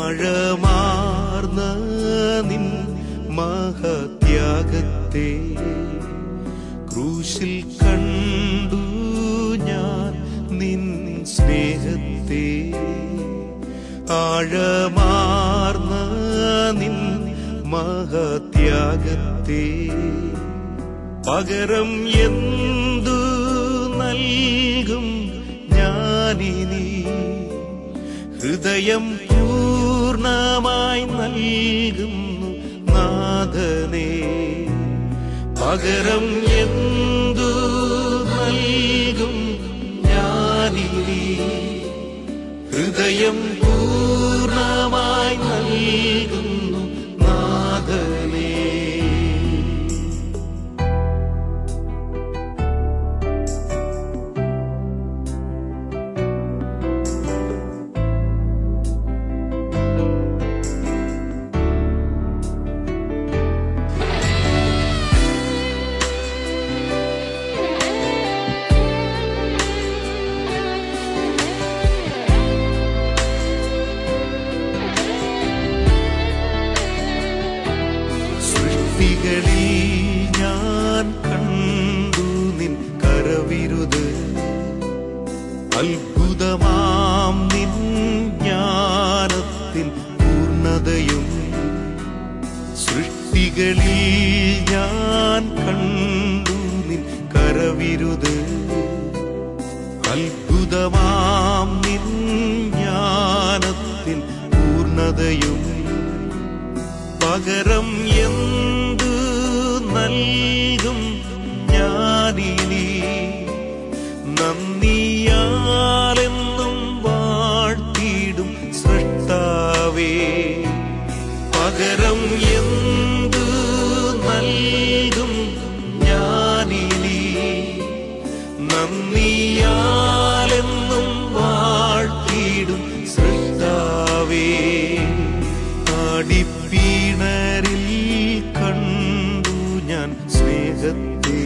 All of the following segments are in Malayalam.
ആഴമാർന്ന നിൻ മഹത്യാഗത്തെ ക്രൂശിൽ കണ്ടു ഞാൻ നിൻ സ്നേഹത്തെ. ആഴമാർന്ന നിൻ മഹത്യാഗത്തെ പകരം എന്തു നൽകും ഞാനിനി? ഹൃദയം പൂർണ്ണമായി നൽകുന്നു നാഥനേ. പകരം എന്തു നൽകും ഞാനിനി? ഹൃദയം പൂർണ്ണമായി നൽകുന്നു നാഥനേ. ഞാൻ കണ്ടു നിൻ കരവിരുത്, അത്ഭുതമാം നിൻ ജ്ഞാനത്തിൻ പൂർണ്ണതയും. സൃഷ്ടികളിൽ ഞാൻ കണ്ടു നിൻ കരവിരുത്, അത്ഭുതമാം നിൻ ജ്ഞാനത്തിൻ പൂർണ്ണതയും. പകരം എന്തു നൽകും ഞാനിനി? നന്ദിയാലെന്നും വാഴ്ത്തിടും സൃഷ്ടാവേ. പകരം എന്തു നൽകും ഞാനിനി? നന്ദിയാലെന്നും വാഴ്ത്തിടും സൃഷ്ടാവേ. ആടിപ്പീണരിൽ കണ്ടു ഞാൻ സ്നേഹത്തെ,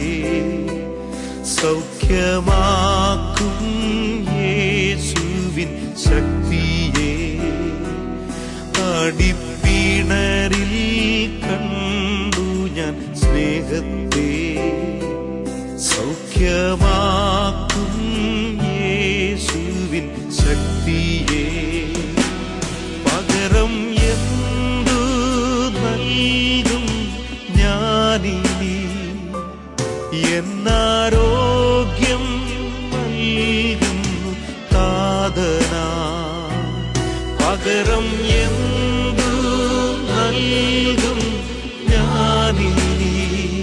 സൗഖ്യമാക്കും യേശുവിൻ ശക്തിയെ. ആടിപ്പീണരിൽ കണ്ടു ഞാൻ സ്നേഹത്തെ, സൗഖ്യമാക്കും യേശുവിൻ ശക്തിയെ. പകരം എന്തു നൽകും ഞാനിനി? എന്നാരോഗ്യം നൽകുന്നു താതനാ. പകരം എന്തു നൽകും ഞാനിനി?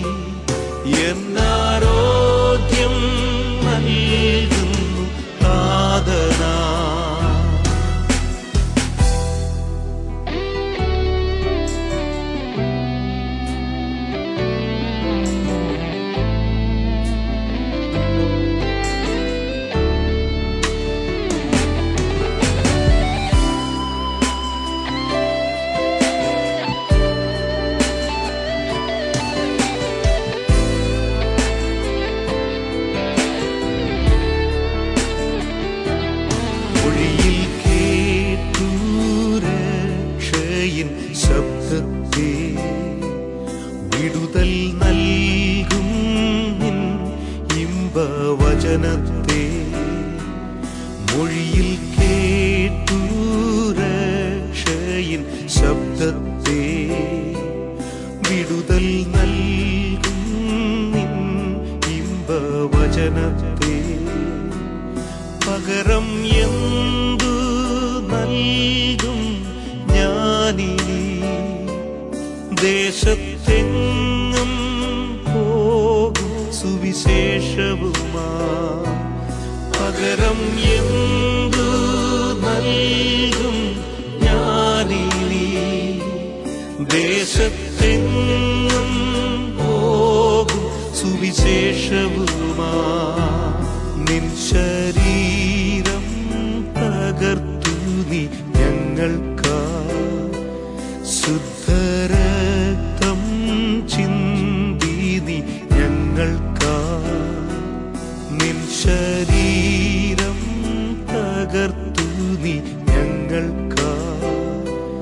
എന്നാരോഗ്യം നൽകുന്നു താതനാ. ശബ്ദത്തെ വിടുതൽ നൽകും നിൻ ഇമ്പവചനത്തെ. മൊഴിയിൽ കേട്ടു രക്ഷയിൻ ശബ്ദത്തെ. വിടുതൽ നൽകും നിൻ ഇമ്പവചനത്തെ. പകരം എന്തു നൽകും ഞാനിനി? ദേശത്തെങ്ങും പോകും സുവിശേഷവുമാ. പകരം എന്തു നൽകും ഞാനിനി? ദേശത്തെങ്ങും പോകും സുവിശേഷവുമാ. നിൻ ശരീരം തകർത്തു നീ ഞങ്ങൾക്കാ, ശുദ്ധരക്തം ചിന്തി നീ ഞങ്ങൾക്കാ. നിൻ ശരീരം തകർത്തു നീ ഞങ്ങൾക്കാ,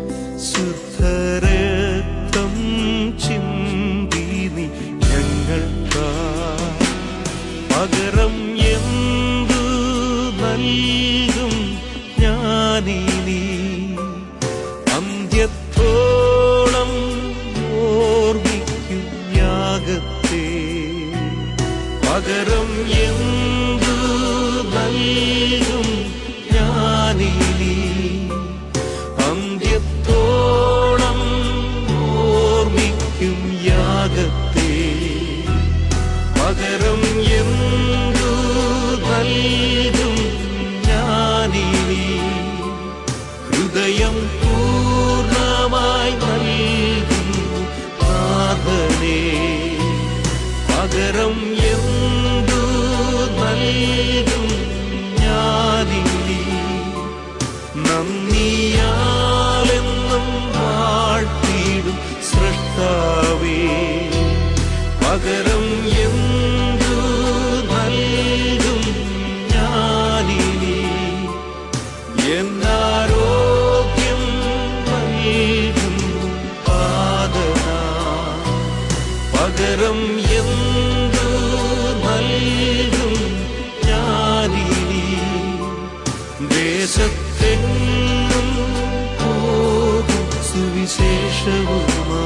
പൂർണ്ണമായി നൽകുന്നു നാഥനേ. പകരം എന്തു നൽകും ഞാനിനി? നന്ദിയാലെന്നും വാഴ്ത്തിടും സൃഷ്ടാവേ. പകരം എന്തു നൽകും ഞാനിനി? എന്നാരോഗ്യം നൽകുന്നു പാദനാ. പകരം എന്തു നൽകും ഞാനിനി? ദേശത്തെങ്ങും പോകും സുവിശേഷവുമാ.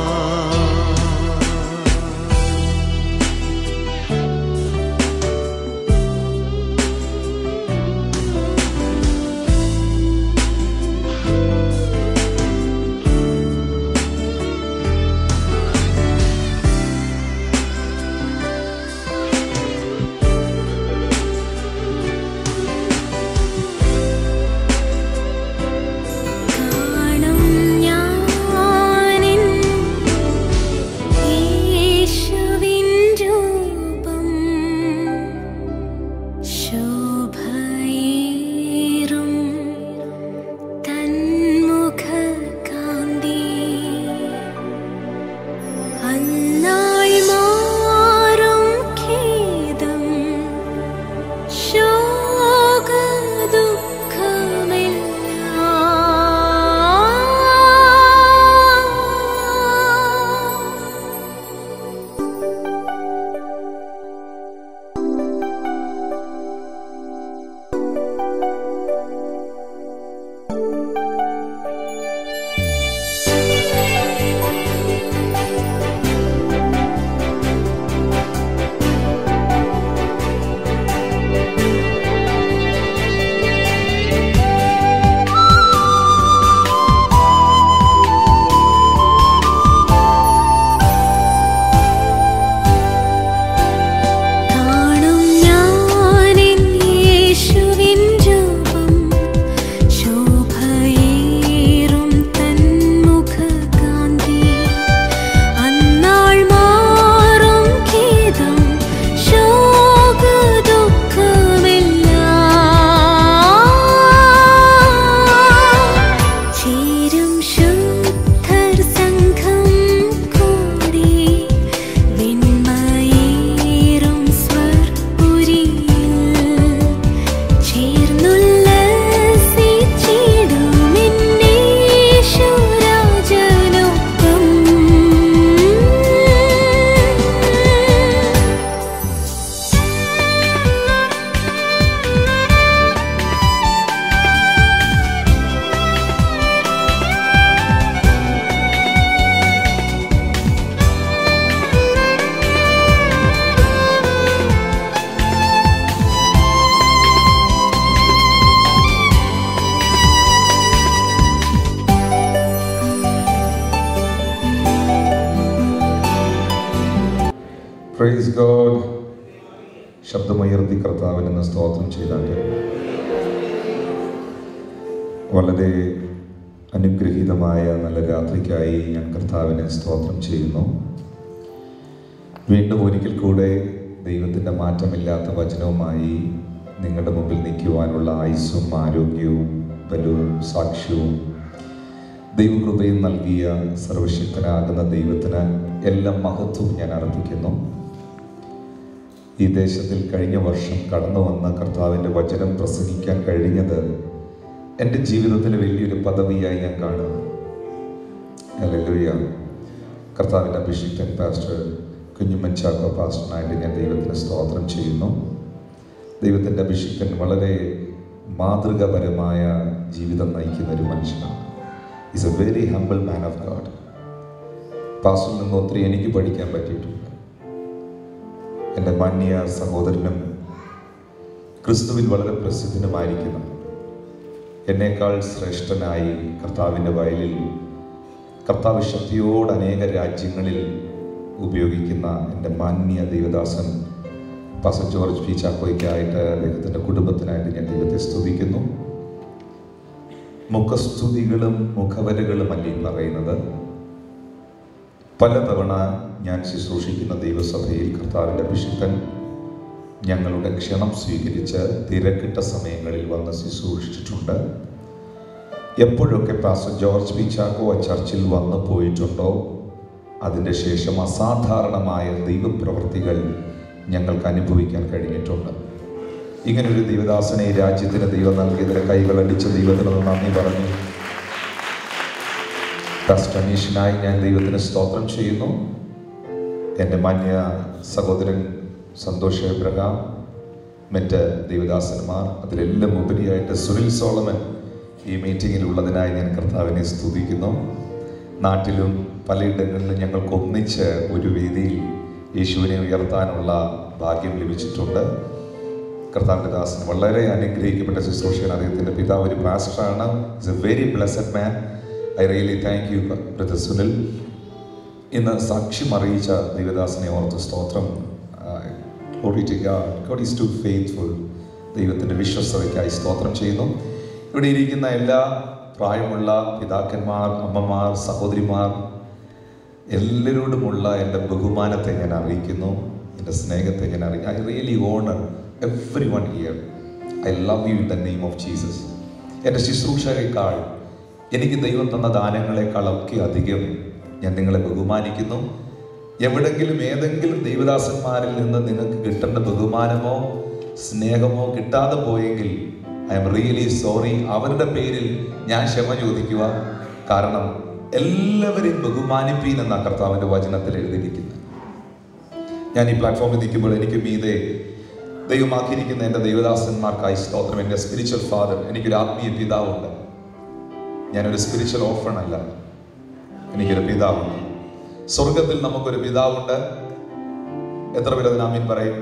Praise God. ശബ്ദമുയർത്തി കർത്താവിന് സ്തോത്രം ചെയ്താട്ടെ. വളരെ അനുഗ്രഹീതമായ നല്ല രാത്രിക്കായി ഞാൻ കർത്താവിനെ സ്തോത്രം ചെയ്യുന്നു. വീണ്ടും ഒരിക്കൽ കൂടെ ദൈവത്തിൻ്റെ മാറ്റമില്ലാത്ത വചനവുമായി നിങ്ങളുടെ മുമ്പിൽ നിൽക്കുവാനുള്ള ആയുസ്സും ആരോഗ്യവും ബലവും സാക്ഷ്യവും ദൈവകൃപയും നൽകിയ സർവശക്തനാകുന്ന ദൈവത്തിന് എല്ലാ മഹത്വവും ഞാൻ അർപ്പിക്കുന്നു. ഈ ദേശത്തിൽ കഴിഞ്ഞ വർഷം കടന്നു വന്ന കർത്താവിൻ്റെ വചനം പ്രസംഗിക്കാൻ കഴിഞ്ഞത് എൻ്റെ ജീവിതത്തിലെ വലിയൊരു പദവിയായി ഞാൻ കാണുന്നു. ഹല്ലേലൂയ. കർത്താവിൻ്റെ അഭിഷിക്തൻ പാസ്റ്റർ കുഞ്ഞുമ്മൻ ചാക്കോ പാസ്റ്ററിനായിട്ട് ഞാൻ ദൈവത്തിന് സ്തോത്രം ചെയ്യുന്നു. ദൈവത്തിൻ്റെ അഭിഷിക്തൻ വളരെ മാതൃകാപരമായ ജീവിതം നയിക്കുന്ന ഒരു മനുഷ്യനാണ്. Is a very humble man of God. പാസ്റ്ററിൽ നിന്ന് ഒത്തിരി എനിക്ക് പഠിക്കാൻ പറ്റിയിട്ടുണ്ട്. എൻ്റെ മാന്യ സഹോദരനും ക്രിസ്തുവിൽ വളരെ പ്രസിദ്ധനുമായിരിക്കുന്ന, എന്നേക്കാൾ ശ്രേഷ്ഠനായി കർത്താവിൻ്റെ വയലിൽ കർത്താവ് ശക്തിയോട് അനേക രാജ്യങ്ങളിൽ ഉപയോഗിക്കുന്ന എൻ്റെ മാന്യ ദൈവദാസൻ പാസ്റ്റർ ജോർജ് പി ചാക്കോയ്ക്കായിട്ട് അദ്ദേഹത്തിൻ്റെ കുടുംബത്തിനായിട്ട് ഞാൻ ദൈവത്തെ സ്തുതിക്കുന്നു. മുഖസ്തുതികളും മുഖവരകളുമല്ല ഈ പറയുന്നത്. പലതവണ ഞാൻ ശുശ്രൂഷിക്കുന്ന ദൈവസഭയിൽ കർത്താവിൻ്റെ അഭിഷിക്തൻ ഞങ്ങളുടെ ക്ഷണം സ്വീകരിച്ച് തിരക്കിട്ട സമയങ്ങളിൽ വന്ന് ശുശ്രൂഷിച്ചിട്ടുണ്ട്. എപ്പോഴൊക്കെ പാസ്റ്റർ ജോർജ് പി ചാക്കോ ആ ചർച്ചിൽ വന്നു പോയിട്ടുണ്ടോ അതിൻ്റെ ശേഷം അസാധാരണമായ ദൈവപ്രവൃത്തികൾ ഞങ്ങൾക്ക് അനുഭവിക്കാൻ കഴിഞ്ഞിട്ടുണ്ട്. ഇങ്ങനൊരു ദൈവദാസനെ ഈ രാജ്യത്തിന് ദൈവം നൽകിയതിന് കൈകളടിച്ച് ദൈവത്തിന് നന്ദി പറഞ്ഞു. പാസ്റ്റർ അനീഷിനായി ഞാൻ ദൈവത്തിന് സ്തോത്രം ചെയ്യുന്നു. എൻ്റെ മാന്യ സഹോദരൻ സന്തോഷ് എബ്രഹാം, മറ്റ് ദൈവദാസന്മാർ, അതിലെല്ലാം ഉപരിയായിട്ട് സുനിൽ സോളമൻ ഈ മീറ്റിങ്ങിൽ ഉള്ളതിനായി ഞാൻ കർത്താവിനെ സ്തുതിക്കുന്നു. നാട്ടിലും പലയിടങ്ങളിലും ഞങ്ങൾക്ക് ഒന്നിച്ച് ഒരു വേദിയിൽ യേശുവിനെ ഉയർത്താനുള്ള ഭാഗ്യം ലഭിച്ചിട്ടുണ്ട്. കർത്താവിൻ്റെ ദാസൻ വളരെ അനുഗ്രഹിക്കപ്പെട്ട ശുശ്രൂഷയാണ്. അദ്ദേഹത്തിൻ്റെ പിതാവ് ഒരു പാസ്റ്ററാണ്. It's a very blessed man. I really thank you brother Sunil. ഇന്ന് സാക്ഷ്യം അറിയിച്ച ദൈവദാസനെ ഓർത്ത് സ്തോത്രം. Glory to God. God is too faithful. ദൈവത്തിൻ്റെ വിശ്വസ്തതയ്ക്കായി സ്തോത്രം ചെയ്യുന്നു. ഇവിടെ ഇരിക്കുന്ന എല്ലാ പ്രായമുള്ള പിതാക്കന്മാർ, അമ്മമാർ, സഹോദരിമാർ എല്ലാവരോടുമുള്ള എൻ്റെ ബഹുമാനത്തെ ഞാൻ അറിയിക്കുന്നു, എൻ്റെ സ്നേഹത്തെ ഞാൻ അറിയിക്കുന്നു. I really honour everyone here. I love you in the name of Jesus. എൻ്റെ ശുശ്രൂഷയേക്കാൾ എനിക്ക് ദൈവം തന്ന ദാനങ്ങളെക്കാളൊക്കെ അധികം ഞാൻ നിങ്ങളെ ബഹുമാനിക്കുന്നു. എവിടെങ്കിലും ഏതെങ്കിലും ദൈവദാസന്മാരിൽ നിന്ന് നിങ്ങൾക്ക് കിട്ടേണ്ട ബഹുമാനമോ സ്നേഹമോ കിട്ടാതെ പോയെങ്കിൽ ഐ എം റിയലി സോറി. അവരുടെ പേരിൽ ഞാൻ ക്ഷമ ചോദിക്കുക. കാരണം എല്ലാവരെയും ബഹുമാനിപ്പീൻ എന്ന കർത്താവിൻ്റെ വചനത്തിൽ എഴുതിയിരിക്കുന്നത്. ഞാൻ ഈ പ്ലാറ്റ്ഫോമിൽ നിൽക്കുമ്പോൾ എനിക്ക് മീതെ ദൈവമാക്കിയിരിക്കുന്ന എൻ്റെ ദൈവദാസന്മാർക്കായി സ്തോത്രം. എൻ്റെ സ്പിരിച്വൽ ഫാദർ, എനിക്കൊരു ആത്മീയ പിതാവുണ്ട്. ഞാനൊരു സ്പിരിച്വൽ ഓർഫൺ അല്ല, എനിക്കൊരു പിതാവുണ്ട്. സ്വർഗത്തിൽ നമുക്കൊരു പിതാവുണ്ട്. എത്ര പേര് അതിന് ആമീൻ പറയും?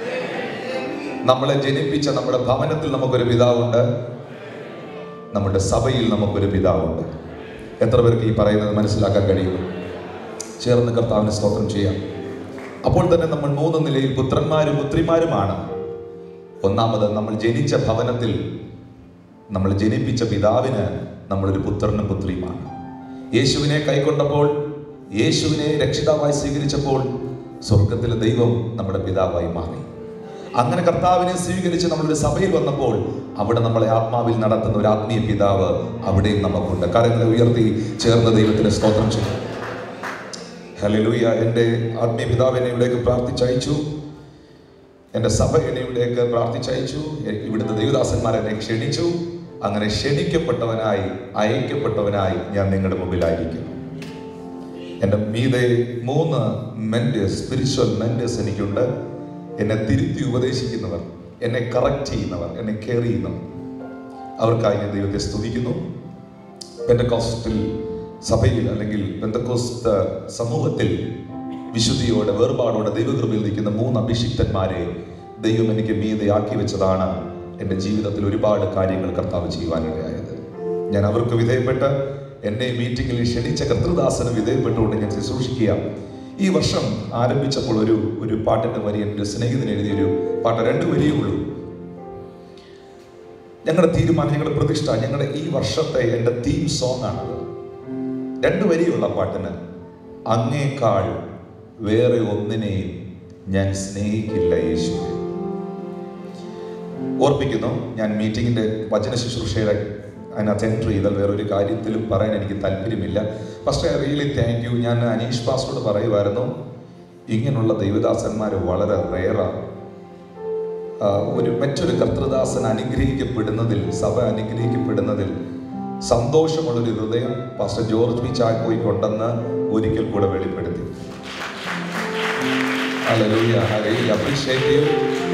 നമ്മളെ ജനിപ്പിച്ച നമ്മുടെ ഭവനത്തിൽ നമുക്കൊരു പിതാവുണ്ട്. നമ്മുടെ സഭയിൽ നമുക്കൊരു പിതാവുണ്ട്. എത്ര പേർക്ക് ഈ പറയുന്നത് മനസ്സിലാക്കാൻ കഴിയുന്നു? ചേർന്ന് കർത്താവിന് സ്തോത്രം ചെയ്യാം. അപ്പോൾ തന്നെ നമ്മൾ 3 നിലയിൽ പുത്രന്മാരും പുത്രിമാരുമാണ്. ഒന്നാമത്, നമ്മൾ ജനിച്ച ഭവനത്തിൽ നമ്മൾ ജനിപ്പിച്ച പിതാവിന് നമ്മളൊരു പുത്രനും പുത്രിയുമാണ്. യേശുവിനെ കൈക്കൊണ്ടപ്പോൾ, യേശുവിനെ രക്ഷിതാവായി സ്വീകരിച്ചപ്പോൾ സ്വർഗത്തിലെ ദൈവം നമ്മുടെ പിതാവായി മാറി. അങ്ങനെ കർത്താവിനെ സ്വീകരിച്ച് നമ്മളൊരു സഭയിൽ വന്നപ്പോൾ അവിടെ നമ്മളെ ആത്മാവിൽ നടത്തുന്ന ഒരു ആത്മീയ പിതാവ് അവിടെയും നമുക്കുണ്ട്. കരങ്ങളെ ഉയർത്തി ചേർന്ന് ദൈവത്തിന് സ്തോത്രം ചെയ്യും. ഹല്ലേലൂയ. എൻ്റെ ആത്മീയ പിതാവ് എന്നെ ഇവിടേക്ക് പ്രാർത്ഥിച്ചയച്ചു. എൻ്റെ സഭ എന്നെ ഇവിടേക്ക് പ്രാർത്ഥിച്ചയച്ചു. ഇവിടുത്തെ ദൈവദാസന്മാർ എന്നെ ക്ഷണിച്ചു. അങ്ങനെ ക്ഷണിക്കപ്പെട്ടവനായി, അയക്കപ്പെട്ടവനായി ഞാൻ നിങ്ങളുടെ മുമ്പിലായിരിക്കുന്നു. എൻ്റെ മീതെ 3 മെന്റേഴ്സ്, സ്പിരിച്വൽ മെന്റേഴ്സ് എനിക്കുണ്ട്. എന്നെ തിരുത്തി ഉപദേശിക്കുന്നവർ, എന്നെ കറക്റ്റ് ചെയ്യുന്നവർ, എന്നെ കെയർ ചെയ്യുന്നവർ. അവർക്കായി ഞാൻ ദൈവത്തെ സ്തുതിക്കുന്നു. പെന്തക്കോസ്തൽ സഭയിൽ അല്ലെങ്കിൽ പെന്തക്കോസ്ത് സമൂഹത്തിൽ വിശുദ്ധിയോടെ, വേർപാടോടെ ദൈവകൃപയിൽ നിൽക്കുന്ന 3 അഭിഷിക്തന്മാരെ ദൈവം എനിക്ക് മീതയാക്കി വെച്ചതാണ് എൻ്റെ ജീവിതത്തിൽ ഒരുപാട് കാര്യങ്ങൾ കർത്താവ് ചെയ്യുവാനിടയായത്. ഞാൻ അവർക്ക് വിധേയപ്പെട്ട്, എന്നെ മീറ്റിങ്ങിൽ ക്ഷണിച്ച കർത്തൃദാസന് വിധേയപ്പെട്ടുകൊണ്ട് ഞാൻ ശുശ്രൂഷിക്കുക. ഈ വർഷം ആരംഭിച്ചപ്പോൾ ഒരു പാട്ടിൻ്റെ വരി എൻ്റെ സ്നേഹിതന് എഴുതിയൊരു പാട്ട്, 2 വരിയേ ഉള്ളൂ. ഞങ്ങളുടെ തീരുമാനം, ഞങ്ങളുടെ പ്രതിഷ്ഠ, ഞങ്ങളുടെ ഈ വർഷത്തെ എൻ്റെ തീം സോങ് ആണത്. 2 വരിയുള്ള പാട്ടിന്, അങ്ങേക്കാൾ വേറെ ഒന്നിനെയും ഞാൻ സ്നേഹിക്കില്ല യേശുവേ. ഓർപ്പിക്കുന്നു, ഞാൻ മീറ്റിങ്ങിൻ്റെ വചന ശുശ്രൂഷയുടെ അതിനകത്ത് എൻട്രി ചെയ്താൽ വേറൊരു കാര്യത്തിലും പറയാൻ എനിക്ക് താല്പര്യമില്ല. First I really thank you. ഞാൻ അനീഷ് പാസ്റ്ററോട് പറയുമായിരുന്നു, ഇങ്ങനെയുള്ള ദൈവദാസന്മാർ വളരെ റെയറാണ്. മറ്റൊരു കർത്തൃദാസൻ അനുഗ്രഹിക്കപ്പെടുന്നതിൽ, സഭ അനുഗ്രഹിക്കപ്പെടുന്നതിൽ സന്തോഷമുള്ളൊരു ഹൃദയം പാസ്റ്റർ ജോർജ് പി ചാക്കോയ്ക്കുണ്ടെന്ന് ഒരിക്കൽ കൂടെ വെളിപ്പെടുത്തി. Hallelujah. I really appreciate you.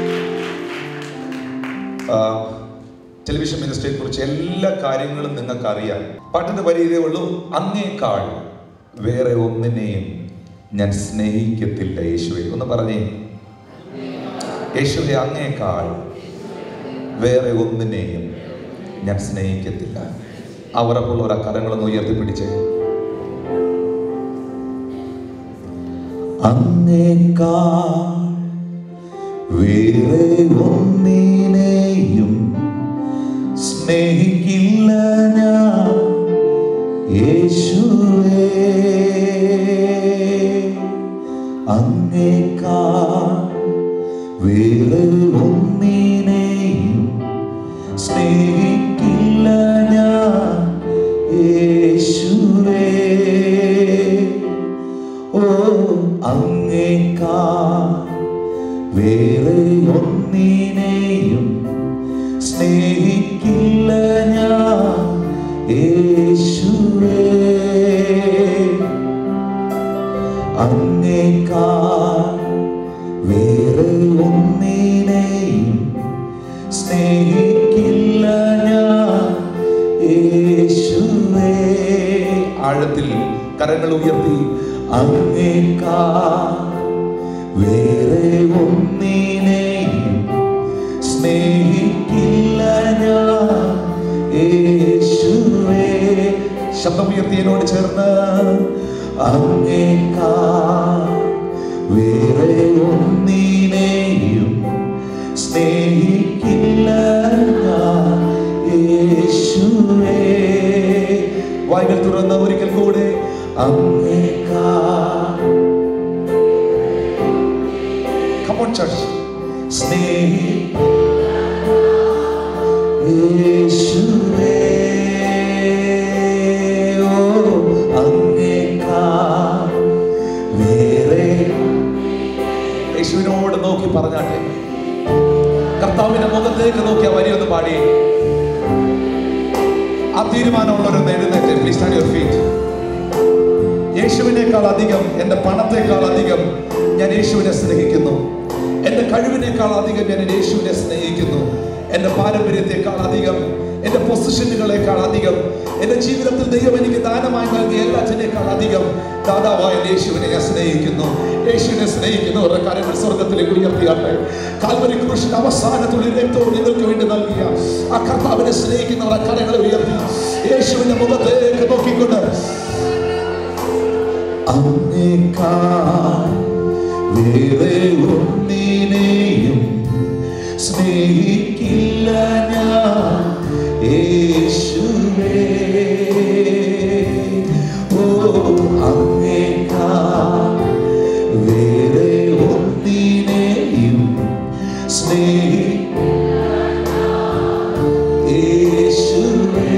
Television മിനിസ്ട്രിയെ കുറിച്ച് എല്ലാ കാര്യങ്ങളും നിങ്ങൾക്ക് അറിയാം. പാട്ടിന്റെ വരി ഇതേ ഉള്ളൂ, അങ്ങേക്കാൾ വേറെ ഒന്നിനെയും ഞാൻ സ്നേഹിക്കത്തില്ല യേശുവേ. ഒന്ന് പറഞ്ഞേ, യേശുവേ, അങ്ങേക്കാൾ വേറെ ഒന്നിനെയും ഞാൻ സ്നേഹിക്കത്തില്ല. അവരപ്പോൾ ഓരോ കരങ്ങളൊന്ന് ഉയർത്തിപ്പിടിച്ചേ. അങ്ങേക്കാൾ വേറെ ഒന്നിനെയും സ്നേഹിക്കില്ല ഞാൻ യേശുവേ, അങ്ങേക്കാൾ വേറെ ഒന്നിനെയും സ്നേഹിക്കില്ല ഞാൻ യേശുവേ. ഓ അങ്ങേക്കാൾ വേറെ ഒന്നിനെയും സ്നേഹിക്കില്ല ഞാൻ യേശുവേ. അങ്ങേക്കാൾ വേറെ ഒന്നിനെയും സ്നേഹിക്കില്ല ഞാൻ യേശുവേ. ആഴത്തിൽ കരങ്ങൾ ഉയർത്തി അങ്ങേക്കാൾ വേറെ ഒന്നിനെയും സ്നേഹിക്കില്ല ഞാൻ യേശുവേ. ശബ്ദമുയർത്തിയതിനോട് ചേർന്ന് അങ്ങേക്കാൾ വേറെ ഒന്നിനെയും സ്നേഹിക്കില്ല ഞാൻ യേശുവേ. വായ്കൾ തുറന്ന ഒരിക്കൽ കൂടെ അങ്ങേക്കാൾ. Come on church. യേശുവേ, ഓ അങ്ങേക്കാൾ വേറെ. യേശുവിനോട് നോക്കി പറഞ്ഞാട്ടെ, കർത്താവിന്റെ മുഖത്തേക്ക് നോക്കിയ വരിയൊന്ന് പാടി. ആ തീരുമാനമുള്ളവരൊന്ന് എഴുന്നേറ്റ്. Please stand your feet. യേശുവിനേക്കാൾ അധികം, എൻ്റെ പണത്തെക്കാൾ അധികം ഞാൻ യേശുവിനെ സ്നേഹിക്കുന്നു. എൻ്റെ കഴിവിനേക്കാൾ അധികം ഞാൻ യേശുവിനെ സ്നേഹിക്കുന്നു. എൻ്റെ പാരമ്പര്യത്തെക്കാൾ അധികം, എൻ്റെ പൊസിഷനുകളെക്കാൾ അധികം, എൻ്റെ ജീവിതത്തിൽ ദൈവം എനിക്ക് ദാനമായി നൽകിയ എല്ലാറ്റിനേക്കാൾ അധികം ദാതാവായ യേശുവിനെ ഞാൻ സ്നേഹിക്കുന്നു. യേശുവിനെ സ്നേഹിക്കുന്നവരുടെ കാര്യങ്ങൾ സ്വർഗത്തിലേക്ക് ഉയർത്തിയാട്ടെ. കാൽവരി ക്രൂശിന്റെ അവസാന തുള്ളി രക്തവും നിങ്ങൾക്ക് വേണ്ടി നൽകിയ ആ കർത്താവിനെ സ്നേഹിക്കുന്നവരുടെ കാര്യങ്ങളെ ഉയർത്തി യേശുവിന്റെ മുഖത്തേക്ക് നോക്കിക്കൊണ്ട് അങ്ങേക്കാൾ വേറെ ഒന്നിനെയും സ്നേഹിക്കില്ല ഞാൻ യേശുവേ. ഓ അങ്ങേക്കാൾ വേറെ ഒന്നിനെയും സ്നേഹിക്കില്ല യേശുവേ.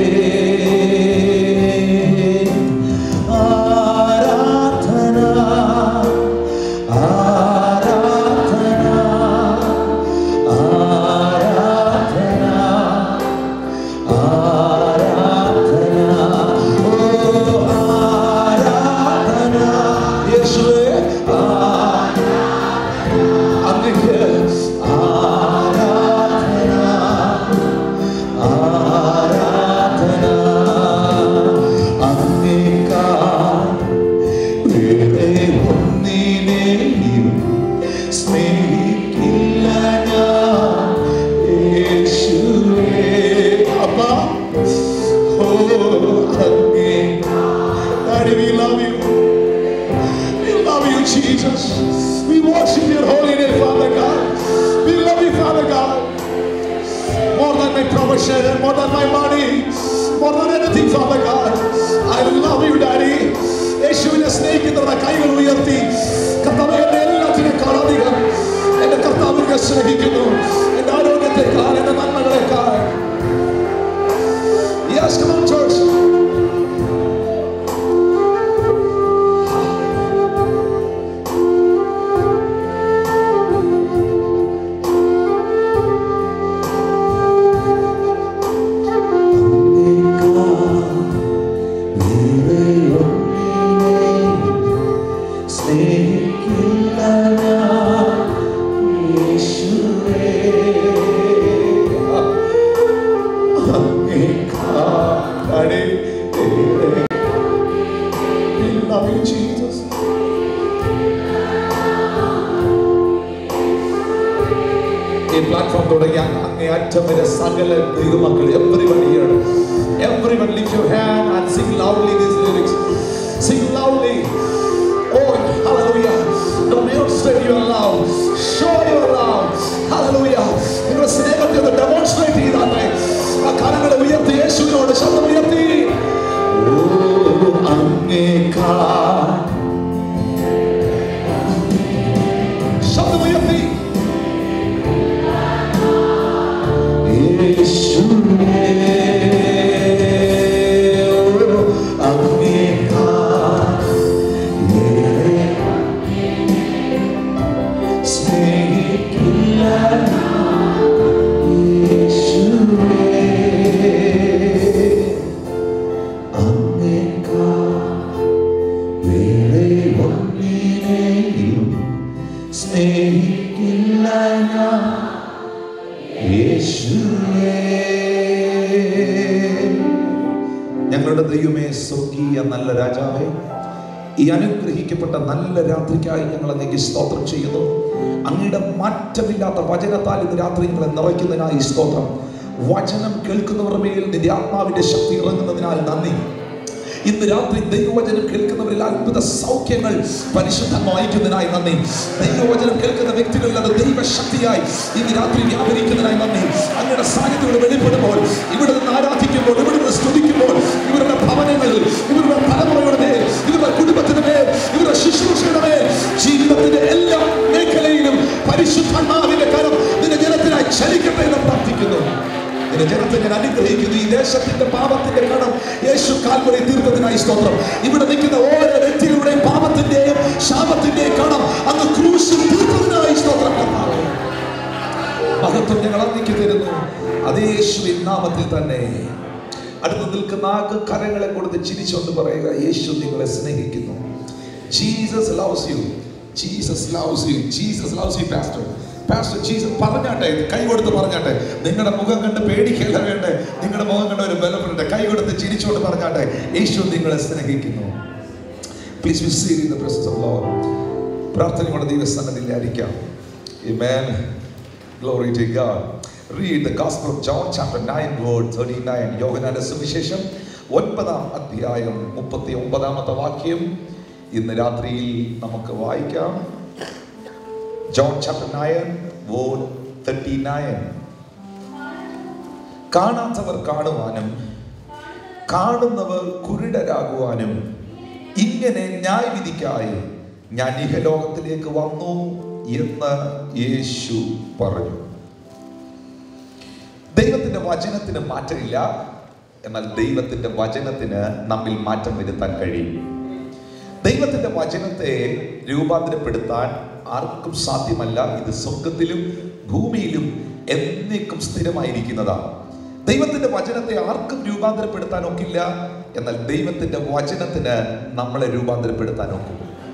More than my money, more than anything, Father God, I love you, Daddy. യേശുവിനെ സ്നേഹിക്കുന്നവരുടെ കൈകൾ ഉയർത്തി കർത്താവേ, എന്റെ എല്ലാത്തിനേക്കാൾ അധികം എന്റെ കർത്താവിനെ സ്നേഹിക്കുന്നു. എന്റെ ആരോഗ്യത്തെക്കാൾ, എന്റെ നന്മകളെക്കാൾ. Yes, come on, church. Everyone lift your hand and sing loudly these lyrics. Sing loudly. Oh, hallelujah. Demonstrate your love. Show your love. Hallelujah. നിങ്ങൾ സ്നേഹത്തെ demonstrate ചെയ്താട്ടെ. ആ കരങ്ങളെ ഉയർത്തി യേശുവിനോട് ശബ്ദം ഉയർത്തി. ഓ അങ്ങേക്കാൾ ശബ്ദം ഉയർത്തി. യേശുവേ അങ്ങേക്കാൾ സ്നേഹിക്കില്ല. ഞങ്ങളുടെ ദൈവമേ, സ്വർഗീയ നല്ല രാജാവേ, ഈ അനുഗ്രഹിക്കപ്പെട്ട നല്ല രാത്രിക്കായി ഞങ്ങൾ അങ്ങേക്ക് സ്തോത്രം ചെയ്യുന്നു. അങ്ങയുടെ മാറ്റമില്ലാത്ത വചനത്താൽ ഇന്ന് രാത്രി ഞങ്ങളെ നിറയ്ക്കുന്നതിനായി സ്തോത്രം. വചനം കേൾക്കുന്നവരുടെ മേൽ നിന്റെ ആത്മാവിന്റെ ശക്തി ഇറങ്ങുന്നതിനാൽ നന്ദി. ഇന്ന് രാത്രി ദൈവവചനം കേൾക്കുന്നവരിൽ അത്ഭുത സൗഖ്യങ്ങൾ പരിശുദ്ധമായിരിക്കുന്നതിനായി നന്ദി. ദൈവവചനം കേൾക്കുന്ന വ്യക്തികളിൽ അത് ദൈവശക്തിയായി ഇന്ന് രാത്രി വ്യാപരിക്കുന്നതിനായി നന്ദി. അങ്ങയുടെ സാന്നിധ്യം വെളിപ്പെടുമ്പോൾ, ഇവിടെ നിന്ന് ആരാധിക്കുമ്പോൾ, ഇവിടെ നിന്ന് സ്തുതിക്കുമ്പോൾ, ഇവരുടെ ഭവനങ്ങളിൽ, ഇവരുടെ തലമുറയുടെ മേൽ, ഇവരുടെ കുടുംബത്തിന്റെ മേൽ, ഇവരുടെ ശുശ്രൂഷയുടെ മേൽ, ജീവിതത്തിന്റെ എല്ലാ മേഖലയിലും പരിശുദ്ധാത്മാവിന്റെ കരം നിന്റെ ജനത്തിനായി ചലിക്കട്ടെ എന്ന് പ്രാർത്ഥിക്കുന്നു. നിന്റെ ജനത്തെ ഞാൻ അനുഗ്രഹിക്കുന്നു. ഈ ദേശത്തിന്റെ പാപത്തിന്റെ കടം യേശു കാൽവരിയിൽ തീർത്തതിനായി സ്തോത്രം. ഇവിടെ നിൽക്കുന്ന ഓരോ വ്യക്തികളുടെയും പാപത്തിന്റെയും ശാപത്തിന്റെയും കടം അങ്ങ് ക്രൂശിൽ തീർത്തതിനായി സ്തോത്രം. മഹത്വം ഞങ്ങൾ അങ്ങേക്ക് തരുന്നു, അതേ യേശുവിൻ നാമത്തിൽ തന്നെ. അടുത്ത് നിൽക്കുന്ന ആൾക്ക് കരങ്ങളെ കൊടുത്ത് ചിരിച്ചുകൊണ്ട് പറയുക, യേശു നിങ്ങളെ സ്നേഹിക്കുന്നു. Jesus loves you. Jesus loves you. Jesus loves you pastor. Pastor Jesus പറഞ്ഞാട്ടെ, കൈ കൊടുത്ത് പറഞ്ഞാട്ടെ. നിങ്ങളുടെ മുഖം കണ്ട് പേടിക്കല്ല വേണ്ടേ, നിങ്ങളുടെ മുഖം കണ്ട ഒരു ബലപ്പെടട്ടെ. കൈ കൊടുത്ത് ചിരിച്ചുകൊണ്ട് പറഞ്ഞാട്ടെ, യേശു നിങ്ങളെ സ്നേഹിക്കുന്നു. Please be seated in the presence of Lord. പ്രാർത്ഥനയോടെ ദൈവസന്നിധിയിൽ ആയിരിക്കാം. ആമേൻ. Glory to God. Read the Gospel of John chapter 9 verse 39. യോഹന്നാന്റെ സുവിശേഷം 9-ാം അധ്യായം 39-ാമത്തെ വാക്യം ഇന്ന് രാത്രിയിൽ നമുക്ക് വായിക്കാം. John chapter 9 verse 39. കാണാത്തവർ കാണുവാനും കാണുന്നവർ കുരുടരാകുവാനും ഇങ്ങനെ ന്യായവിധിക്കായി ഞാൻ ഇഹലോകത്തിലേക്ക് വന്നു എന്ന് യേശു പറഞ്ഞു. ദൈവത്തിന്റെ വചനത്തിന് മാറ്റമില്ല, എന്നാൽ ദൈവത്തിന്റെ വചനത്തിന് നമ്മിൽ മാറ്റം വരുത്താൻ കഴിയും. ദൈവത്തിന്റെ വചനത്തെ രൂപാന്തരപ്പെടുത്താൻ ആർക്കും സാധ്യമല്ല. ഇത് സ്വർഗത്തിലും ഭൂമിയിലും എന്നേക്കും സ്ഥിരമായിരിക്കുന്നതാണ്. ദൈവത്തിന്റെ വചനത്തെ ആർക്കും രൂപാന്തരപ്പെടുത്താൻ ഒക്കില്ല, എന്നാൽ ദൈവത്തിന്റെ വചനത്തിന് നമ്മളെ രൂപാന്തരപ്പെടുത്താൻ ഒക്കും.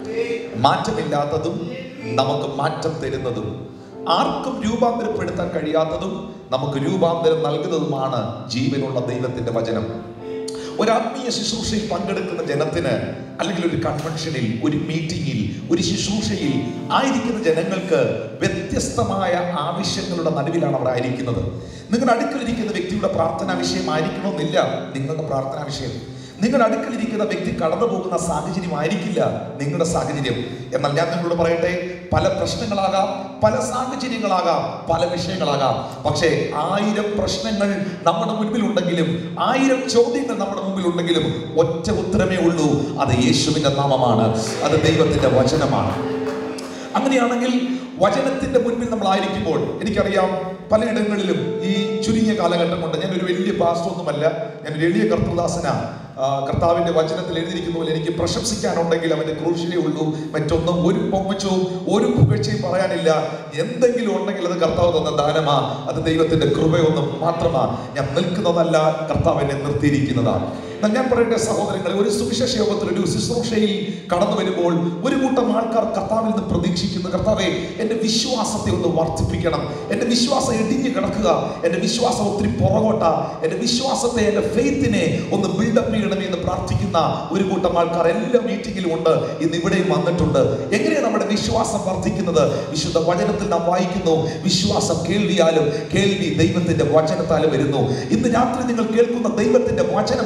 മാറ്റമില്ലാത്തതും നമുക്ക് മാറ്റം തരുന്നതും, ആർക്കും രൂപാന്തരപ്പെടുത്താൻ കഴിയാത്തതും നമുക്ക് രൂപാന്തരം നൽകുന്നതുമാണ് ജീവനുള്ള ദൈവത്തിന്റെ വചനം. ഒരു ആത്മീയ ശുശ്രൂഷയിൽ പങ്കെടുക്കുന്ന ജനത്തിന്, അല്ലെങ്കിൽ ഒരു കൺവെൻഷനിൽ, ഒരു മീറ്റിംഗിൽ, ഒരു ശുശ്രൂഷയിൽ ആയിരിക്കുന്ന ജനങ്ങൾക്ക് വ്യത്യസ്തമായ ആവശ്യങ്ങളുടെ നടുവിലാണ് അവർ ആയിരിക്കുന്നത്. നിങ്ങളുടെ അടുക്കലിരിക്കുന്ന വ്യക്തിയുടെ പ്രാർത്ഥനാ വിഷയമായിരിക്കണമെന്നില്ല നിങ്ങളുടെ പ്രാർത്ഥനാ വിഷയം. നിങ്ങളുടെ അടുക്കലിരിക്കുന്ന വ്യക്തി കടന്നു പോകുന്ന സാഹചര്യം ആയിരിക്കില്ല നിങ്ങളുടെ സാഹചര്യം. എന്നാൽ ഞാൻ നിങ്ങളോട് പറയട്ടെ, പല പ്രശ്നങ്ങളാകാം, പല സാഹചര്യങ്ങളാകാം, പല വിഷയങ്ങളാകാം. പക്ഷേ 1000 പ്രശ്നങ്ങൾ നമ്മുടെ മുൻപിലുണ്ടെങ്കിലും, 1000 ചോദ്യങ്ങൾ നമ്മുടെ മുമ്പിലുണ്ടെങ്കിലും ഒറ്റ ഉത്തരമേ ഉള്ളൂ. അത് യേശുവിന്റെ നാമമാണ്, അത് ദൈവത്തിന്റെ വചനമാണ്. അങ്ങനെയാണെങ്കിൽ വചനത്തിന്റെ മുൻപിൽ നമ്മളായിരിക്കുമ്പോൾ, എനിക്കറിയാം പലയിടങ്ങളിലും ഈ ചുരുങ്ങിയ കാലഘട്ടം കൊണ്ട്, ഞാനൊരു വലിയ പാസ്റ്റർ ഒന്നുമല്ല, ഞാനൊരു എളിയ കർത്തൃദാസനാണ്. കർത്താവിന്റെ വചനത്തിൽ എഴുതിയിരിക്കുന്ന പോലെ എനിക്ക് പ്രശംസിക്കാനുണ്ടെങ്കിൽ അവന്റെ ക്രൂശിലേ ഉള്ളൂ. മറ്റൊന്നും ഒരു പൊങ്ങച്ചവും ഒരു പുകഴ്ചയും പറയാനില്ല. എന്തെങ്കിലും ഉണ്ടെങ്കിൽ അത് കർത്താവ് തന്ന ദാനമാ, അത് ദൈവത്തിന്റെ കൃപയൊന്നും മാത്രമാ. ഞാൻ നിൽക്കുന്നതല്ല, കർത്താവ് എന്നെ നിർത്തിയിരിക്കുന്നതാണ്. ഞാൻ പറയട്ടെ സഹോദരങ്ങളെ, ഒരു സുവിശേഷ യോഗത്തിൽ, ഒരു ശുശ്രൂഷയിൽ കടന്നു വരുമ്പോൾ ഒരു കൂട്ടം ആൾക്കാർ കർത്താവിൽ നിന്ന് പ്രതീക്ഷിക്കുന്നു, കർത്താവേ എന്റെ വിശ്വാസത്തെ ഒന്ന് വർദ്ധിപ്പിക്കണം, എന്റെ വിശ്വാസം ഇടിഞ്ഞു കിടക്കുക, എന്റെ വിശ്വാസം ഒത്തിരി പുറകോട്ട, എന്റെ വിശ്വാസത്തെ, എന്റെ ഫെയ്ത്തിനെ ഒന്ന് ബിൽഡപ്പ് ചെയ്യണമേ എന്ന് പ്രാർത്ഥിക്കുന്ന ഒരു കൂട്ടം ആൾക്കാർ എല്ലാ മീറ്റിംഗിലും ഉണ്ട്, ഇന്ന് ഇവിടെയും വന്നിട്ടുണ്ട്. എങ്ങനെയാണ് നമ്മുടെ വിശ്വാസം വർദ്ധിക്കുന്നത്? വിശുദ്ധ വചനത്തിൽ നാം വായിക്കുന്നു, വിശ്വാസം കേൾവിയാലും കേൾവി ദൈവത്തിന്റെ വചനത്താലും വരുന്നു. ഇന്ന് രാത്രി നിങ്ങൾ കേൾക്കുന്ന ദൈവത്തിന്റെ വചനമാ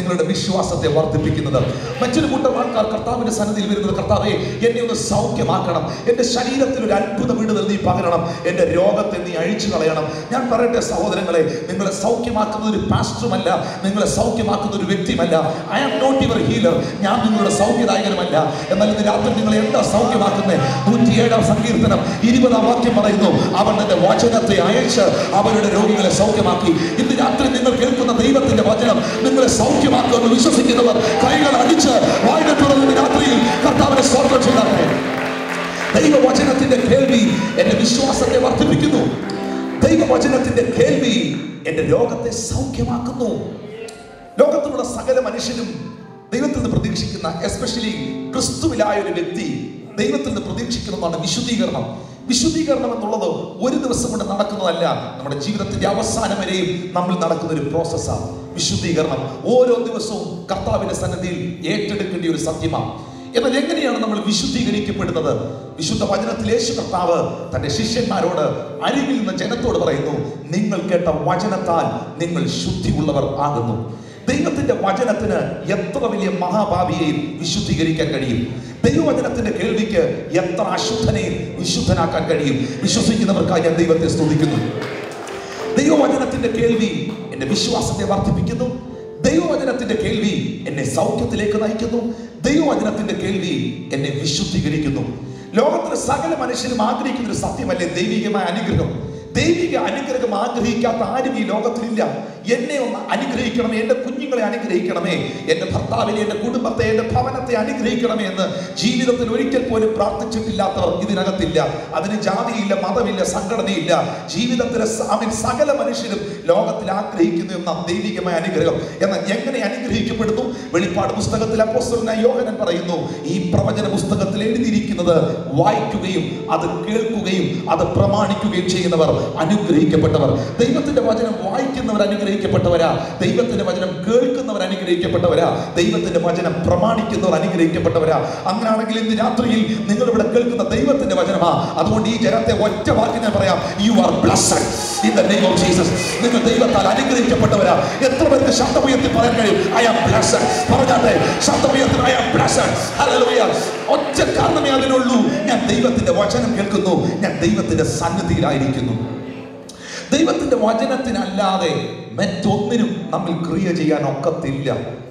നിങ്ങളുടെ വിശ്വാസത്തെ വർദ്ധിപ്പിക്കുന്നത്. മറ്റൊരു കൂട്ടം ആൾക്കാർ കർത്താവിന്റെ സന്നിധിയിൽ വരുന്നത്, കർത്താവേ എന്നെ ഒന്ന് സൗഖ്യമാക്കണം, എന്റെ ശരീരത്തിൽ ഒരു അത്ഭുത വിടുതൽ നീ പകരണം, എന്റെ രോഗത്തെ നീ അഴിച്ചു കളയണം. ഞാൻ പറയട്ടെ സഹോദരങ്ങളെ, നിങ്ങളെ സൗഖ്യമാക്കുന്ന ഒരു പാസ്റ്ററുമല്ല, നിങ്ങളെ സൗഖ്യമാക്കുന്ന ഒരു വ്യക്തിയുമല്ല. I am not your healer. ഞാൻ നിങ്ങളുടെ സൗഖ്യദായകനുമല്ല. എന്നാൽ ഇന്ന് രാത്രി നിങ്ങളെ എന്താ സൗഖ്യമാക്കുന്നത്? 107 സങ്കീർത്തനം 20 വാക്യം പറയുന്നു, അവൻ തന്റെ വചനത്തെ അയച്ച് അവരുടെ രോഗികളെ സൗഖ്യമാക്കി. ഇന്ന് രാത്രി നിങ്ങൾ കേൾക്കുന്ന ദൈവത്തിന്റെ വചനം നിങ്ങളെ സൗഖ്യമാക്കുമെന്ന് വിശ്വസിക്കുന്നവർ കൈകൾ അടിച്ച് വായിനെ തുറന്ന് രാത്രിയിൽ കർത്താവിനെ സ്തോത്രം ചെയ്താട്ടെ. ദൈവവചനത്തിന്റെ കേൾവി എന്റെ വിശ്വാസത്തെ വർദ്ധിപ്പിക്കുന്നു. ദൈവവചനത്തിന്റെ കേൾവി എന്റെ രോഗത്തെ സൗഖ്യമാക്കുന്നു. ലോകത്തിലുള്ള സകല മനുഷ്യരും ദൈവത്തിൽ നിന്ന് പ്രതീക്ഷിക്കുന്ന, എസ്പെഷ്യലി ക്രിസ്തുവിലായ ഒരു വ്യക്തി ദൈവത്തിൽ നിന്ന് പ്രതീക്ഷിക്കുന്നതാണ് വിശുദ്ധീകരണം. വിശുദ്ധീകരണം എന്നുള്ളത് ഒരു ദിവസം കൊണ്ട് നടക്കുന്നതല്ല, നമ്മുടെ ജീവിതത്തിന്റെ അവസാനം വരെയും നമ്മൾ നടക്കുന്ന ഒരു പ്രോസസ്സാണ് വിശുദ്ധീകരണം. ഓരോ ദിവസവും കർത്താവിന്റെ സന്നിധിയിൽ ഏറ്റെടുക്കേണ്ട ഒരു സത്യമാണ്. എന്നാൽ എങ്ങനെയാണ് നമ്മൾ വിശുദ്ധീകരിക്കപ്പെടുന്നത്? വിശുദ്ധ വചനത്തിൽ യേശു കർത്താവ് തന്റെ ശിഷ്യന്മാരോട്, അരികിൽ നിന്ന് ജനത്തോട് പറയുന്നു, നിങ്ങൾ കേട്ട വചനത്താൽ നിങ്ങൾ ശുദ്ധിയുള്ളവർ ആകുന്നു. ദൈവത്തിന്റെ വചനത്തിന് എത്ര വലിയ മഹാഭാവിയെയും വിശുദ്ധീകരിക്കാൻ കഴിയും. ദൈവവചനത്തിന്റെ കേൾവിക്ക് എത്ര അശുദ്ധനെയും വിശുദ്ധനാക്കാൻ കഴിയും. വിശ്വസിക്കുന്നവർക്കായി ഞാൻ ദൈവത്തെ സ്തുതിക്കുന്നു. ദൈവവചനത്തിന്റെ കേൾവി എന്റെ വിശ്വാസത്തെ വർദ്ധിപ്പിക്കുന്നു. ദൈവവചനത്തിന്റെ കേൾവി എന്നെ സൗഖ്യത്തിലേക്ക് നയിക്കുന്നു. ദൈവവചനത്തിന്റെ കേൾവി എന്നെ വിശുദ്ധീകരിക്കുന്നു. ലോകത്തിലെ സകല മനുഷ്യരും ആഗ്രഹിക്കുന്ന ഒരു സത്യമല്ലേ ദൈവികമായ അനുഗ്രഹം? ദൈവിക അനുഗ്രഹം ആഗ്രഹിക്കാത്ത ആരും ഈ ലോകത്തിലില്ല. എന്നെ ഒന്ന് അനുഗ്രഹിക്കണമേ, എൻ്റെ കുഞ്ഞുങ്ങളെ അനുഗ്രഹിക്കണമേ, എൻ്റെ ഭർത്താവിനെ, എൻ്റെ കുടുംബത്തെ, എൻ്റെ ഭവനത്തെ അനുഗ്രഹിക്കണമേ എന്ന് ജീവിതത്തിൽ ഒരിക്കൽ പോലും പ്രാർത്ഥിച്ചിട്ടില്ലാത്തവർ ഇതിനകത്തില്ല. അതിന് ജാതിയില്ല, മതമില്ല, സംഘടനയില്ല. ജീവിതത്തിലെ സകല മനുഷ്യരും ലോകത്തിൽ ആഗ്രഹിക്കുന്നു എന്ന ദൈവികമായ അനുഗ്രഹം. എന്നാൽ എങ്ങനെ അനുഗ്രഹിക്കപ്പെടുന്നു? വെളിപ്പാട് പുസ്തകത്തിൽ അപ്പോസ്തലനായ യോഹന്നാൻ പറയുന്നു, ഈ പ്രവചന പുസ്തകത്തിൽ എഴുതിയിരിക്കുന്നത് വായിക്കുകയും അത് കേൾക്കുകയും അത് പ്രമാണിക്കുകയും ചെയ്യുന്നവർ അനുഗ്രഹിക്കപ്പെട്ടവർ. ദൈവത്തിന്റെ വചനം വായിക്കുന്നവർ അനുഗ്രഹിക്കപ്പെട്ടവരാ. ദൈവത്തിന്റെ വചനം കേൾക്കുന്നവർ അനുഗ്രഹിക്കപ്പെട്ടവരാ. ദൈവത്തിന്റെ വചനം പ്രമാണിക്കുന്നവർ അനുഗ്രഹിക്കപ്പെട്ടവരാ. അങ്ങനെയാണെങ്കിൽ ഇന്ന് രാത്രിയിൽ നിങ്ങൾ ഇവിടെ കേൾക്കുന്ന ദൈവത്തിന്റെ വചനമാ. അതുകൊണ്ട് ഈ ജനത്തെ ഒറ്റ വാക്കിനെ പറയാം, you are blessed in the name of Jesus. നിങ്ങൾ ദൈവത്താൽ അനുഗ്രഹിക്കപ്പെട്ടവരാ. എത്ര പേർക്ക് ശബ്ദമുയർത്തി പറയാൻ കഴിയും? I am blessed. പറഞ്ഞാട്ടെ, ശബ്ദമുയർത്തി ഐ ആം ബ്ലെസ്ഡ്. ഹല്ലേലൂയ. ഒറ്റ കാരണമേ അതിനുള്ളൂ, ഞാൻ ദൈവത്തിന്റെ വചനം കേൾക്കുന്നു, ഞാൻ ദൈവത്തിന്റെ സന്നിധിയിലായിരിക്കുന്നു. ദൈവത്തിന്റെ വചനത്തിനല്ലാതെ മറ്റൊന്നിനും നമ്മൾ ക്രിയ ചെയ്യാൻ ഒക്കത്തില്ല.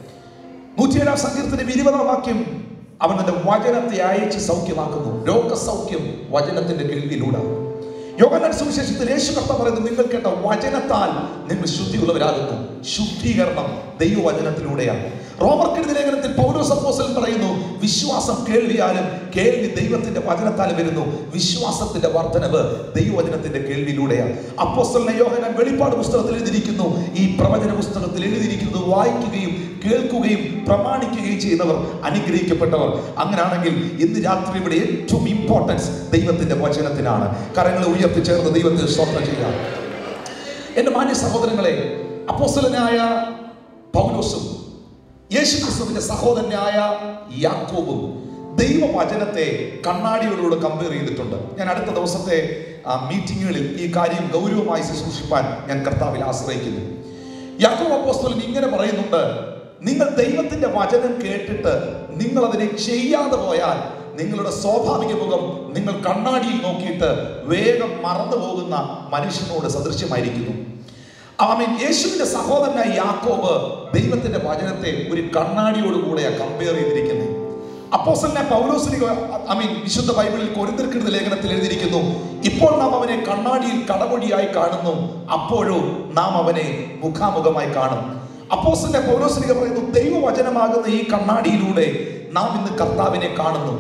107 സങ്കീർത്തനം 20 വാക്യം, അവൻ തന്റെ വചനത്തെ അയച്ച് സൗഖ്യമാക്കുന്നു. രോഗസൗഖ്യം വചനത്തിന്റെ കേൾവിയിലൂടെ. യോഹന്നാൻ സുവിശേഷത്തിൽ യേശു കർത്താവ് പറയുന്നു, നിങ്ങൾ കേട്ട വചനത്താൽ നിങ്ങൾ ശുദ്ധിയുള്ളവരാകുന്നു. ശുദ്ധീകരണം ദൈവവചനത്തിലൂടെയാണ്. റോമർക്കെഴുതിയ ലേഖനത്തിൽ പൗലോസ് അപ്പോസ്തലൻ പറയുന്നു, വിശ്വാസം കേൾവിയാലും കേൾവി ദൈവത്തിന്റെ വചനത്താലും വരുന്നു. വിശ്വാസത്തിന്റെ വർധനവ് ദൈവവചനത്തിന്റെ കേൾവിയിലൂടെയാണ്. അപ്പോസ്തലനായ യോഹന്നാൻ വെളിപ്പാട് പുസ്തകത്തിൽ എഴുതിയിരിക്കുന്നു, ഈ പ്രവചന പുസ്തകത്തിൽ എഴുതിയിരിക്കുന്നത് വായിക്കുകയും കേൾക്കുകയും പ്രമാണിക്കുകയും ചെയ്യുന്നവർ അനുഗ്രഹിക്കപ്പെട്ടവർ. അങ്ങനെയാണെങ്കിൽ ഇന്ന് രാത്രി ഇവിടെ ഏറ്റവും ഇമ്പോർട്ടൻസ് ദൈവത്തിന്റെ വചനത്തിനാണ്. കരങ്ങളെ ഉയർത്തിച്ചേർന്ന് ദൈവത്തെ സ്തോത്രം ചെയ്യാം. എന്റെ മാന്യ സഹോദരങ്ങളെ, അപ്പോസ്തലനായ പൗലോസും യേശുക്രിസ്തുവിന്റെ സഹോദരനായ യാക്കോബും ദൈവവചനത്തെ കണ്ണാടിയോടുകൂടെ കമ്പയർ ചെയ്തിട്ടുണ്ട്. ഞാൻ അടുത്ത ദിവസത്തെ മീറ്റിങ്ങുകളിൽ ഈ കാര്യം ഗൗരവമായി ശുശ്രൂഷിപ്പാൻ ഞാൻ കർത്താവിൽ ആശ്രയിക്കുന്നു. യാക്കോബ് അപ്പോസ്തലൻ ഇങ്ങനെ പറയുന്നുണ്ട്, നിങ്ങൾ ദൈവത്തിന്റെ വചനം കേട്ടിട്ട് നിങ്ങൾ അതിനെ ചെയ്യാതെ പോയാൽ നിങ്ങളുടെ സ്വാഭാവിക മുഖം നിങ്ങൾ കണ്ണാടിയിൽ നോക്കിയിട്ട് വേഗം മറന്നു പോകുന്ന മനുഷ്യനോട് സദൃശ്യമായിരിക്കുന്നു. ആമേൻ. യേശുവിന്റെ സഹോദരനായ യാക്കോബ് ദൈവത്തിന്റെ വചനത്തെ ഒരു കണ്ണാടിയോടുകൂടെയാണ് കമ്പയർ ചെയ്തിരിക്കുന്നത്. അപ്പോസ്തലനായ പൗലോസ് വിശുദ്ധ ബൈബിളിൽ കൊരിന്ത്യർക്കെഴുതിയ ലേഖനത്തിൽ എഴുതിയിരിക്കുന്നു, ഇപ്പോൾ നാം അവനെ കണ്ണാടിയിൽ കടമൊഴിയായി കാണുന്നു, അപ്പോഴോ നാം അവനെ മുഖാമുഖമായി കാണും. അപ്പോസ്തലനായ പൗലോസ് പറയുന്നു, ദൈവവചനമാകുന്ന ഈ കണ്ണാടിയിലൂടെ നാം ഇന്ന് കർത്താവിനെ കാണുന്നു.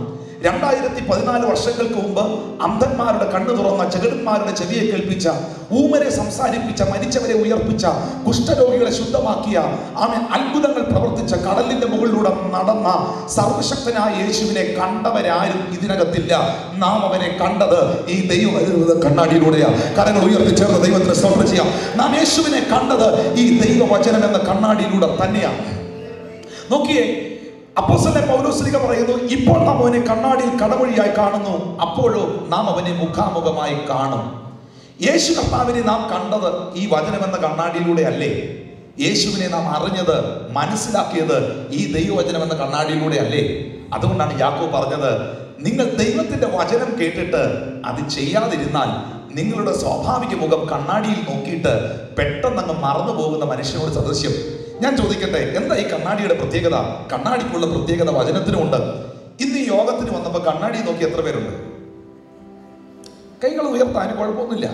2014 വർഷങ്ങൾക്ക് മുമ്പ് അന്ധന്മാരുടെ കണ്ണു തുറന്ന, ചെകിടന്മാരുടെ ചെവിയെ കേൾപ്പിച്ച, ഊമരെ സംസാരിപ്പിച്ച, മരിച്ചവരെ ഉയർപ്പിച്ച, കുഷ്ഠരോഗികളെ ശുദ്ധമാക്കിയ, അത്ഭുതങ്ങൾ പ്രവർത്തിച്ച, കടലിന്റെ മുകളിലൂടെ നടന്ന സർവശക്തനായ യേശുവിനെ കണ്ടവരാരും ഇതിനകത്തില്ല. നാം അവനെ കണ്ടത് ഈ ദൈവ കണ്ണാടിയിലൂടെയാണ്. കരങ്ങൾ ഉയർത്തിച്ചേർന്ന് ദൈവത്തിന് സ്തോത്രം ചെയ്യാം. നാം യേശുവിനെ കണ്ടത് ഈ ദൈവവചനം എന്ന കണ്ണാടിയിലൂടെ തന്നെയാണ്. നോക്കിയേ, അപ്പോസ്തലനായ പൗലോസ് പറയുന്നു, ഇപ്പോൾ നാം അവനെ കണ്ണാടിയിൽ കടമൊഴിയായി കാണുന്നു, അപ്പോഴോ നാം അവനെ മുഖാമുഖമായി കാണും. യേശു കർത്താവിനെ നാം കണ്ടത് ഈ വചനം എന്ന കണ്ണാടിയിലൂടെ അല്ലേ? യേശുവിനെ നാം അറിഞ്ഞത്, മനസ്സിലാക്കിയത് ഈ ദൈവവചനം എന്ന കണ്ണാടിയിലൂടെ അല്ലേ? അതുകൊണ്ടാണ് യാക്കോബ് പറഞ്ഞത്, നിങ്ങൾ ദൈവത്തിന്റെ വചനം കേട്ടിട്ട് അത് ചെയ്യാതിരുന്നാൽ നിങ്ങളുടെ സ്വാഭാവിക മുഖം കണ്ണാടിയിൽ നോക്കിയിട്ട് പെട്ടെന്നങ്ങ് മറന്നു പോകുന്ന മനുഷ്യനോട് സദൃശ്യം. ഞാൻ ചോദിക്കട്ടെ, എന്താ ഈ കണ്ണാടിയുടെ പ്രത്യേകത? കണ്ണാടിക്കുള്ള പ്രത്യേകത വചനത്തിനുമുണ്ട്. ഇന്ന് ഈ യോഗത്തിന് വന്നപ്പോൾ കണ്ണാടി നോക്കി എത്ര പേരുണ്ട്? കൈകൾ ഉയർത്താൻ കുഴപ്പമൊന്നുമില്ല.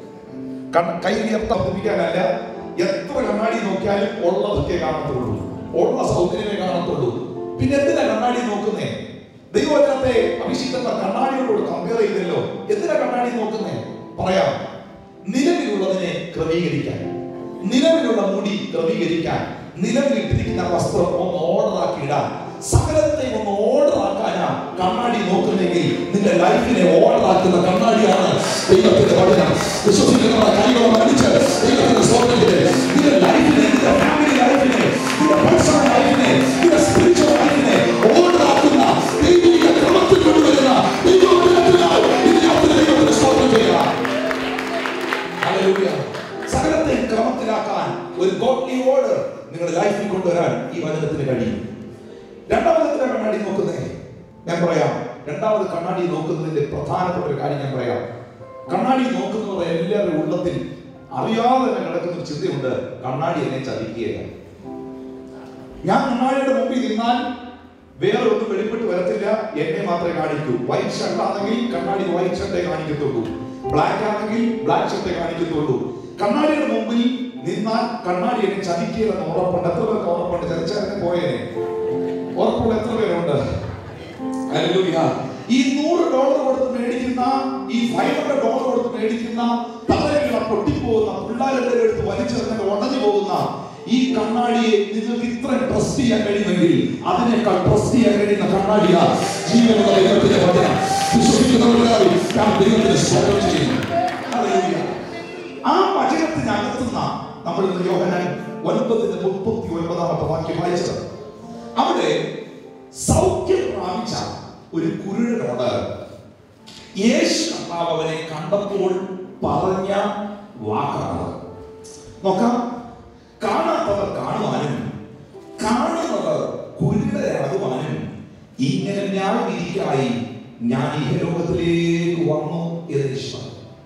കൈ ഉയർത്താതിരിക്കാനല്ല, എത്ര കണ്ണാടി നോക്കിയാലും ഉള്ളതൊക്കെ കാണത്തുള്ളൂ, ഉള്ള സൗന്ദര്യമേ കാണത്തുള്ളൂ. പിന്നെ എന്തിനാ കണ്ണാടി നോക്കുന്നേ? ദൈവവചനത്തെ അഭിഷിക്തന്മാർ കണ്ണാടിയോട് കമ്പയർ ചെയ്തല്ലോ. എന്തിനാ കണ്ണാടി നോക്കുന്നേ? പറയാം, നിലവിലുള്ളതിനെ ക്രമീകരിക്കാൻ, നിലവിലുള്ള മുടി ക്രമീകരിക്കാൻ, നിലവിലിട്ടിരിക്കുന്ന വസ്ത്രം ഒന്ന് ഓർഡറാക്കി ഇടാൻ, സകലത്തെ ഒന്ന് ഓർഡറാക്കാനാ കണ്ണാടി നോക്കുന്നെങ്കിൽ നിന്റെ ലൈഫിനെ ഓർഡറാക്കുന്ന കണ്ണാടിയാണ് ദൈവത്തിന്റെ വചനം. വിശ്വസിക്കുന്ന കൈകളെ മരിച്ച് ദൈവത്തിന്റെ സ്വർഗ്ഗത്തിലെ നിന്റെ ലൈഫിനെ, നിന്റെ ഫാമിലി ലൈഫിനെ, നിന്റെ പേഴ്സണൽ ലൈഫിനെ, നിന്റെ സ്പിരിച്വൽ ലൈഫിനെ ഓർഡറാക്കുന്ന ദൈവിക ക്രമത്തിൽ കൊണ്ടുവരുന്ന ദൈവവചനത്തിനാൽ ദൈവത്തിന് സ്തോത്രം ചെയ്യുക. ഹല്ലേലൂയ. സകലത്തെ ക്രമത്തിലാക്കാൻ ഒരു ഗോഡ്ലി ഓർഡർ നിങ്ങളുടെ ലൈഫിൽ കൊണ്ടുവരാൻ ഈ വചനത്തിന് കഴിയും. രണ്ടാമത്തെ കണ്ണാടി നോക്കുന്നേ, ഞാൻ പറയാം. രണ്ടാമത് കണ്ണാടി നോക്കുന്നതിന്റെ പ്രധാനപ്പെട്ട ഒരു കാര്യം ഞാൻ പറയാം. കണ്ണാടി നോക്കുന്നവർ എല്ലാവരുടെ ഉള്ളത്തിൽ അറിയാതെ തന്നെ കിടക്കുന്ന ഒരു ചിന്തയുണ്ട്, കണ്ണാടി എന്നെ ചതിക്കുകയാണ്. ഞാൻ കണ്ണാടിയുടെ മുമ്പിൽ നിന്നാൽ വേറെ ഒന്നും വെളിപ്പെട്ട് വരത്തില്ല, എന്നെ മാത്രമേ കാണിക്കൂ. വൈറ്റ് ഷർട്ട് ആണെങ്കിൽ കണ്ണാടി വൈറ്റ് ഷർട്ടേ കാണിക്കത്തുള്ളൂ, ബ്ലാക്ക് ആണെങ്കിൽ ബ്ലാക്ക് ഷർട്ടേ കാണിക്കത്തുള്ളൂ. കണ്ണാടിയുടെ മുമ്പിൽ നിന്നാൽ കണ്ണാടി എന്നെ ചതിക്കുകയെന്ന് ഉറപ്പുണ്ട്. എത്ര പേർക്ക് ഉറപ്പുണ്ട്? ചതിച്ചാൽ പോയേനെ ഉറപ്പുള്ള എത്ര പേരുണ്ട്? ഹല്ലേലൂയ. ഈ $100 കൊടുത്ത് മേടിക്കുന്ന, ഈ $500 കൊടുത്ത് മേടിക്കുന്ന, തലയിലുള്ള പൊട്ടിപ്പോകുന്ന, പിള്ളേരെല്ലാം എടുത്ത് വലിച്ചെറിഞ്ഞ ഉടഞ്ഞു പോകുന്ന ഈ കണ്ണാടിയെ നിങ്ങൾക്ക് ഇത്ര ട്രസ്റ്റ് ചെയ്യാൻ കഴിയുമെങ്കിൽ അതിനേക്കാൾ ട്രസ്റ്റ് ചെയ്യാൻ കഴിയുന്ന കണ്ണാടിയാ ജീവനുള്ള ദൈവത്തിന്റെ വചനം. വിശ്വസിക്കുന്നവരായി ദൈവത്തിന് സ്തോത്രം ചെയ്യുന്നു. ഹല്ലേലൂയ. ആ വചനത്തിനകത്തുന്ന നമ്മൾ ഇന്ന് യോഹന്നാൻ 9:39 വാക്യം വായിച്ചത്, അവിടെ സൗഖ്യം പ്രാപിച്ച ഒരു കുരുടനോട് യേശു കർത്താവ് അവനെ കണ്ടപ്പോൾ പറഞ്ഞ വാക്കാണ്. നോക്കാം, കാണാത്തവർ കാണുവാനും കാണുന്നവർ കുരുടരാകുവാനും ഇങ്ങനെ ന്യായവിധിക്കായി ഞാൻ ഈ ലോകത്തിലേക്ക് വന്നു എന്ന് യേശു.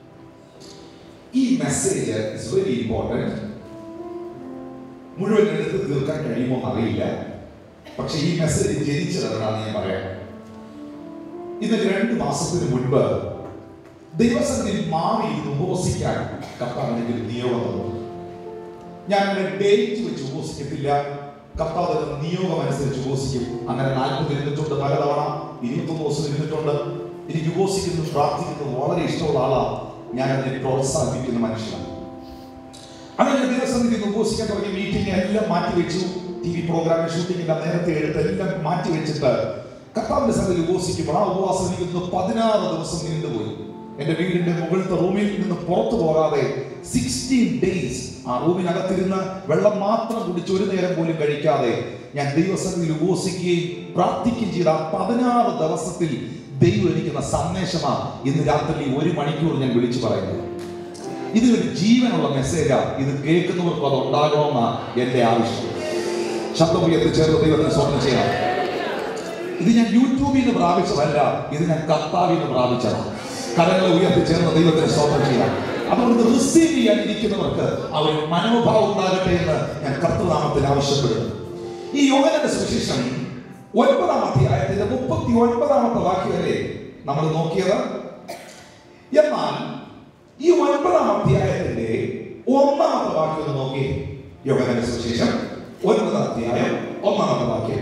ഈ മെസ്സേജ് ഇസ് വെരി ഇമ്പോർട്ടന്റ്. മുഴുവൻ എടുത്ത് തീർക്കാൻ കഴിയുമോ എന്നറിയില്ല, പക്ഷെ ഈ മെസ്സേജ് ജനിച്ചതെന്നാണ് ഞാൻ പറയാം. ഇതിന് 2 മാസത്തിന് മുൻപ് ദൈവസന്നിധിയിൽ മാറി ഉപവസിക്കാൻ കർത്താവ് എനിക്ക് നിയോഗം തന്നു. ഞാൻ ഡേറ്റ് വെച്ച് ഉപവസിക്കത്തില്ല, കർത്താവ് നിയോഗം അനുസരിച്ച് ഉപവസിക്കും. അങ്ങനെ 40 ഇരുന്നിട്ടുണ്ട്, പലതവണ 21 ദിവസം ഇരുന്നിട്ടുണ്ട്. എനിക്ക് ഉപവസിക്കുന്നത്, പ്രാർത്ഥിക്കുന്നത് വളരെ ഇഷ്ടമുള്ള ആളാണ്. ഞാൻ അതിനെ പ്രോത്സാഹിപ്പിക്കുന്ന മനുഷ്യനാണ്. അങ്ങനെ ദൈവസന്നിധിയിൽ ഉപവസിക്കാൻ തുടങ്ങി. മീറ്റിംഗ് എല്ലാം മാറ്റിവെച്ചു, TV പ്രോഗ്രാമിൽ ഷൂട്ടിംഗ് എല്ലാം നേരത്തെ എടുത്ത് എല്ലാം മാറ്റി വെച്ചിട്ട് കർത്താവിന്റെ സന്നിധിയിൽ ഉപവസിക്കുമ്പോൾ ആ ഉപവാസം എനിക്ക് 16 ദിവസം നീണ്ടുപോയി. എന്റെ വീടിന്റെ മുകളിലത്തെ റൂമിൽ നിന്ന് പുറത്തു പോകാതെ 16 days ആ റൂമിനകത്തിരുന്ന് വെള്ളം മാത്രം കുടിച്ച് ഒരു നേരം പോലും കഴിക്കാതെ ഞാൻ ദൈവസന്നിധിയിൽ ഉപവസിക്കുകയും പ്രാർത്ഥിക്കുകയും ചെയ്ത ആ 16 ദിവസത്തിൽ ദൈവം എനിക്കുന്ന സന്ദേശമാണ് ഇന്ന് രാത്രി 1 മണിക്കൂർ ഞാൻ വിളിച്ചു പറയുന്നത്. ഇത് ഒരു ജീവനുള്ള മെസ്സേജാ. ഇത് കേൾക്കുന്നവർക്ക് അത് ഉണ്ടാകണമെന്നാണ് എന്റെ ആവശ്യം. ശബ്ദം ഉയർത്തി ചേർന്ന് ദൈവത്തിന് സ്തോത്രം ചെയ്യാം. ഇത് ഞാൻ യൂട്യൂബിൽ നിന്ന് പ്രാപിച്ചതല്ല, ഇത് ഞാൻ കർത്താവിൽ നിന്ന് പ്രാപിച്ചതാണ്. കരങ്ങളെ ഉയർത്തി ചേർന്ന് ദൈവത്തിന് സ്തോത്രം ചെയ്യാം. അതുകൊണ്ട് റിസീവ് ചെയ്യാൻ ഇരിക്കുന്നവർക്ക് അവർ മനോഭാവം ഉണ്ടാകട്ടെ എന്ന് ഞാൻ കർത്തൃനാമത്തിൽ ആവശ്യപ്പെടുന്നു. ഈ യോഹന്നാന്റെ സുവിശേഷം 9-ാം അധ്യായത്തിന്റെ 39-ാമത്തെ വാക്യം വരെ നമ്മൾ നോക്കിയത്. എന്നാൽ ഈ 9-ാം അധ്യായത്തിന്റെ 1-ാമത്തെ വാക്യം ഒന്ന് നോക്കി. യോഹന്നാന്റെ സുവിശേഷം 9-ാം അധ്യായം 1-ാമത്തെ വാക്യം.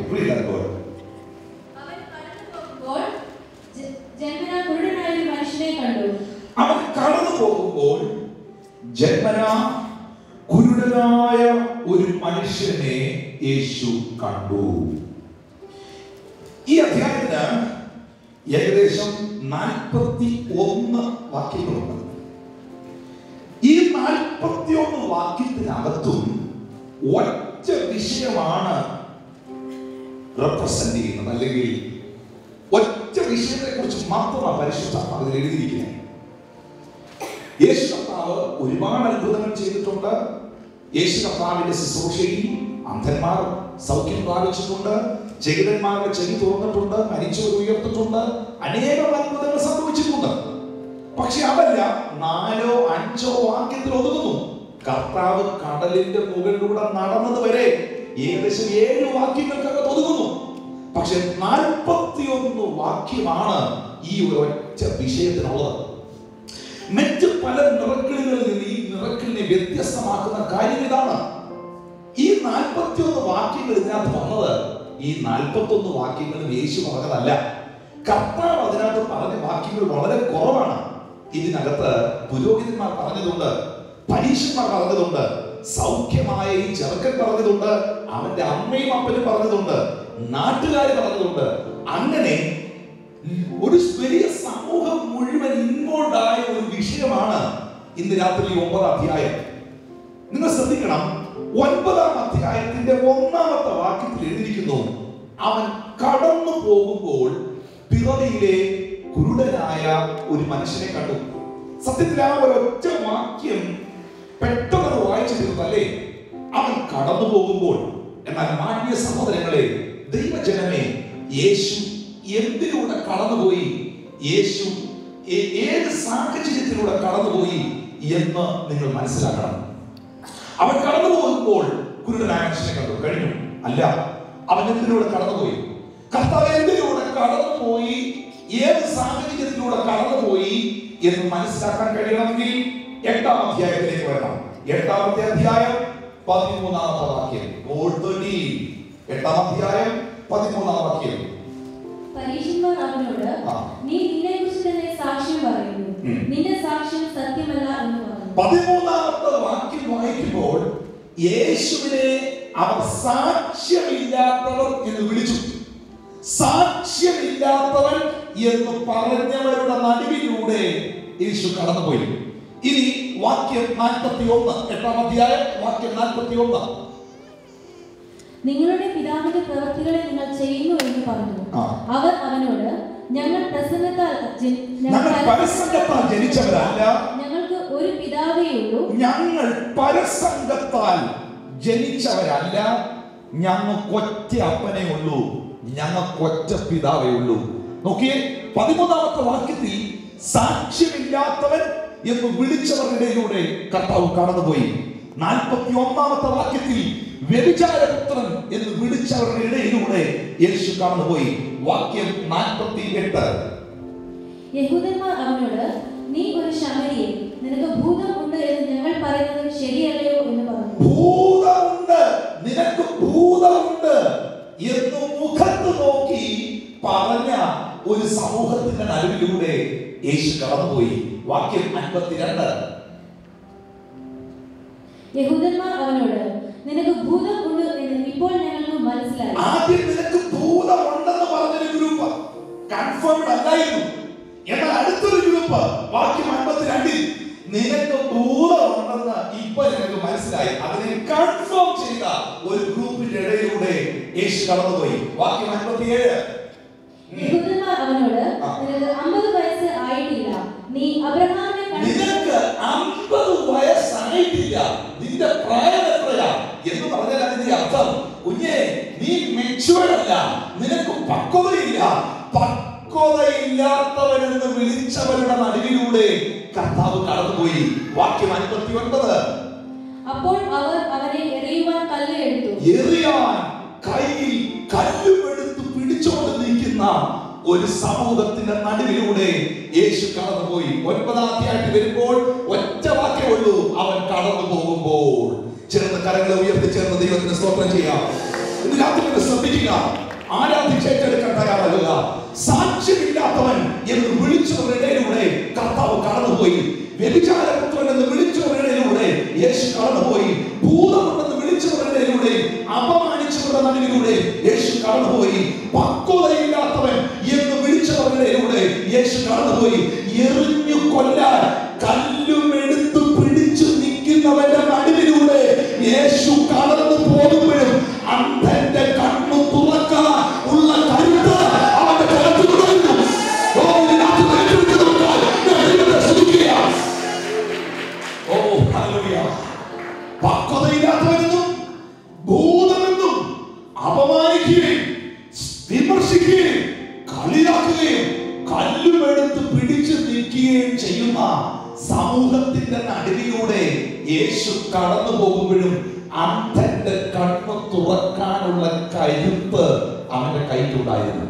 അവൻ കടന്നു പോകുമ്പോൾ ജന്മനാ കുരുടനായ ഒരു മനുഷ്യനെ യേശു കണ്ടു. ഈ അധ്യായത്തിന് ഏകദേശം 41 വാക്യങ്ങളുണ്ട്. ഈ 41 വാക്യത്തിനകത്തും ഒറ്റ വിഷയമാണ് റെപ്രസെന്റ് ചെയ്യുന്നത്, അല്ലെങ്കിൽ ഒറ്റ വിഷയത്തെ കുറിച്ച് മാത്രമാണ് പരിശുദ്ധാത്മാവിൽ എഴുതിയിരിക്കുന്നത്. യേശു കർത്താവ് ഒരുപാട് അത്ഭുതങ്ങൾ ചെയ്തിട്ടുണ്ട്, യേശു കർത്താവിന്റെ ശുശ്രൂഷയിൽ അന്ധന്മാർ സൗഖ്യം പ്രാപിച്ചിട്ടുണ്ട്, ചെകിടന്മാരുടെ ചെവി തുറന്നിട്ടുണ്ട്, മരിച്ചവർ ഉയർത്തിട്ടുണ്ട്, അനേകം അത്ഭുതങ്ങൾ സംഭവിച്ചിട്ടുണ്ട്. പക്ഷെ അതല്ല 4 5 വാക്യത്തിൽ ഒതുങ്ങുന്നു. കർത്താവ് കടലിന്റെ മുകളിലൂടെ നടന്നത് വരെ ഏകദേശം 7 വാക്യങ്ങൾക്കകത്ത് ഒതുങ്ങുന്നു. പക്ഷെ 41 വാക്യമാണ് ഈ ഒരൊറ്റ വിഷയത്തിനുള്ളത്. മറ്റ് പല നിറക്കളികളിൽ നിന്ന് ഈ നിറക്കളിനെ വ്യത്യസ്തമാക്കുന്ന കാര്യം ഇതാണ്. ഈ 41 വാക്യങ്ങൾ ഇതിനകത്ത് വന്നത് ഈ 41 വാക്യങ്ങളും യേശു പറഞ്ഞതല്ല. കർത്താവ് അതിനകത്ത് പറഞ്ഞ വാക്യങ്ങൾ വളരെ കുറവാണ്. ഇതിനകത്ത് പുരോഹിതന്മാർ പറഞ്ഞതുണ്ട്, പരീക്ഷന്മാർ പറഞ്ഞതുണ്ട്, സൗഖ്യമായ ഈ ചെറുക്കൻ പറഞ്ഞതുണ്ട്, അവന്റെ അമ്മയും അപ്പനും പറഞ്ഞതുണ്ട്, നാട്ടുകാർ പറഞ്ഞതുണ്ട്. അങ്ങനെ ഒരു വലിയ സമൂഹം മുഴുവൻ ഇൻവോൾവ് ആയ ഒരു വിഷയമാണ് ഇന്ന് രാത്രി 9ാം അധ്യായം. നിങ്ങൾ ശ്രദ്ധിക്കണം, 9ാം അധ്യായത്തിന്റെ 1ാമത്തെ വാക്യത്തിൽ എഴുതിയിരിക്കുന്നു, അവൻ കടന്നു പോകുമ്പോൾ പിറവിയിലെ കുരുടനായ ഒരു മനുഷ്യനെ കണ്ടു. സത്യത്തിൽ ആ ഒരൊറ്റ വാക്യം പെട്ടെന്ന് വായിച്ചു തീർത്തല്ലേ, അവൻ കടന്നു പോകുമ്പോൾ. എന്നാൽ മാന്യ സഹോദരങ്ങളെ, ദൈവജനമേ, യേശു എന്തിലൂടെ കടന്നുപോയി, യേശു ഏത് സാഹചര്യത്തിലൂടെ കടന്നുപോയി എന്ന് നിങ്ങൾ മനസ്സിലാക്കണം. അവൻ കടന്നു പോകുമ്പോൾ കുരുടനായ മനുഷ്യനെ കണ്ടു, കഴിഞ്ഞു. അല്ല, അവൻ എന്തിലൂടെ കടന്നുപോയി? കർത്താവ് എന്തിലൂടെ കടന്നുപോയി, ഏത് സാഹചര്യത്തിലൂടെ കടന്നുപോയി എന്ന് മനസ്സിലാക്കാൻ കഴിയണമെങ്കിൽ 8ാം അധ്യായത്തിലേക്ക് വരണം. 8ാമത്തെ അധ്യായം 13ാമത്തെ വാക്യം. 8ാം അധ്യായം 13ാം വാക്യം. പരീക്ഷന്മാർ അവനോട്, നീ നിന്നെക്കുറിച്ച് തന്നെ സാക്ഷ്യം പറയുന്നു, നിന്റെ സാക്ഷ്യം സത്യമല്ല എന്ന് പറഞ്ഞു. 13ാമത്തെ വാക്യം വായിക്കുമ്പോൾ യേശുവിനെ അവർ സാക്ഷ്യമില്ലാത്തവർ എന്ന് വിളിച്ചു. സാക്ഷ്യമില്ലാത്തവൻ എന്ന് പറഞ്ഞവരുടെ നടുവിലൂടെ യേശു കടന്നുപോയി. ഇനി വാക്യം 41, 8ാം അധ്യായം വാക്യം 41. നിങ്ങളുടെ പിതാവിന്റെ പ്രവൃത്തികളെ നിങ്ങൾ ചെയ്യുന്നു എന്ന് പറഞ്ഞു. അവർ അവനോട്, ഞങ്ങൾ പ്രസംഗത്താൽ ജനിച്ചവരല്ല, ഞങ്ങൾക്ക് ഒരു പിതാവേ ഉള്ളൂ. ഞങ്ങൾ പരസംഗത്താൽ ജനിച്ചവരല്ല, ഞങ്ങൾക്ക് ഒറ്റ അപ്പനേ ഉള്ളൂ, ഞങ്ങൾക്ക് ഒറ്റ പിതാവേ ഉള്ളൂ. നോക്കിയേ, 13ാമത്തെ വാക്യത്തിൽ സാക്ഷ്യമില്ലാത്തവൻ എന്ന് വിളിച്ചവരുടെയിലൂടെ കർത്താവ് കടന്നുപോയി. 41ാമത്തെ വാക്യത്തിൽ വ്യഭിചാരപുത്രൻ എന്ന് വിളിച്ചവരുടെ ഇടയിലൂടെ യേശു കടന്നുപോയി. വാക്യം 48. യഹൂദന്മാർ അവനോട്, നീ ഒരു ശമരിയൻ, നിനക്ക് ഭൂതം ഉണ്ട് എന്ന് ഞങ്ങൾ പറയുന്നത് ശരിയല്ലയോ എന്ന് പറഞ്ഞു. ഭൂതമുണ്ട്, നിനക്ക് ഭൂതമുണ്ട് എന്ന് മുഖത്ത് നോക്കി പറഞ്ഞ ഒരു സമൂഹത്തിന്റെ നടുവിലൂടെ യേശു കടന്നുപോയി. വാക്യം 52. യഹൂദന്മാർ അവനോട്, നിനക്ക് ഭൂതം ഉണ്ട് എന്ന് ഇപ്പോൾ ഞങ്ങൾക്ക് മനസ്സിലായി. ആദ്യം നിനക്ക് ഭൂതമുണ്ടെന്ന് പറഞ്ഞൊരു ഗ്രൂപ്പ് കൺഫേംഡ് അല്ലായിരുന്നു. എന്നാൽ അടുത്തൊരു ഗ്രൂപ്പ് വാക്യം 52 നിനക്ക് ഭൂതമുണ്ടെന്ന് ഇപ്പൊ ഞങ്ങൾക്ക് മനസ്സിലായി. അതിനെ കൺഫേം ചെയ്ത ഒരു ഗ്രൂപ്പിന്റെ ഇടയിലൂടെ യേശു കടന്നുപോയി. വാക്യം 57. യഹൂദന്മാർ അവനോട്, നിനക്ക് 50 വയസ്സ് ആയിട്ടില്ല, നീ അബ്രഹാമിനെ നിനക്ക് 50 വയസ്സായിട്ടില്ല, നിന്റെ പ്രായം എത്രയാ എന്ന് പറഞ്ഞാൽ അതിന്റെ അർത്ഥം, കുഞ്ഞെ നീ മെച്യൂർഡ് അല്ല, നിനക്ക് പക്വതയില്ല. പക്വതയില്ലാത്തവനെന്ന് വിളിച്ചവരുടെ നടുവിലൂടെ കർത്താവ് കടന്നുപോയി. വാക്യം 59. അപ്പോൾ അവർ അവനെ എറിയുവാൻ കല്ല് എടുത്തു. എറിയാൻ കയ്യിൽ കല്ലുമെടുത്ത് പിടിച്ചോണ്ട് നിൽക്കുന്ന ഒരു സമൂഹത്തിന്റെ നടുവിലൂടെ യേശു കടന്നുപോയി. 9ാം അധ്യായത്തിൽ വരുമ്പോൾ ഒറ്റ വാക്കേ ഉള്ളൂ, അവൻ കടന്നു പോകുമ്പോൾ. ചേർന്ന് കരങ്ങളെ ഉയർത്തി ചേർന്ന് ദൈവത്തിന് സ്തോത്രം ചെയ്യാം. ഇന്ന് രാത്രി ശ്രദ്ധിക്കുക, ആരാധിച്ചേറ്റെടുക്കാൻ തയ്യാറാകുക. സാക്ഷ്യമില്ലാത്തവൻ എന്ന് വിളിച്ചവരുടെ ഇടയിലൂടെ കർത്താവ് കടന്നുപോയി. വ്യഭിചാരപുത്രൻ എന്ന് വിളിച്ചവരുടെ ഇടയിലൂടെ യേശു കടന്നുപോയി. ഭൂതമുണ്ടെന്ന് വിളിച്ചവരുടെ ഇടയിലൂടെ അപമാനിച്ചവരുടെ നടുവിലൂടെ യേശു കടന്നുപോയി. പക്വതയില്ലാത്തവൻ എന്ന് വിളിച്ചവരുടെ ഇടയിലൂടെ യേശു കടന്നുപോയി. എറിഞ്ഞു കൊല്ലാൻ കല്ലുമെടുത്ത് പിടിച്ചു നിൽക്കുന്നവന്റെ നടുവിലൂടെ യേശു കടന്നു പോകുമ്പോഴും അന്ധന്റെ കണ്ണു തുറക്കാൻ ഉള്ള കരുത്ത് അവന്റെ കരുത്തുകൊണ്ടിരുന്നു. പക്വതയില്ല താങ്ങുകയും കല്ലുമെടുത്ത് പിടിച്ചു നീക്കുകയും ചെയ്യുന്ന സമൂഹത്തിന്റെ നടുവിലൂടെ യേശു കടന്നു പോകുമ്പോഴും അന്ധന്റെ കണ്ണ് തുറക്കാനുള്ള കരുത്ത് അവന്റെ കയ്യിലുണ്ടായിരുന്നു.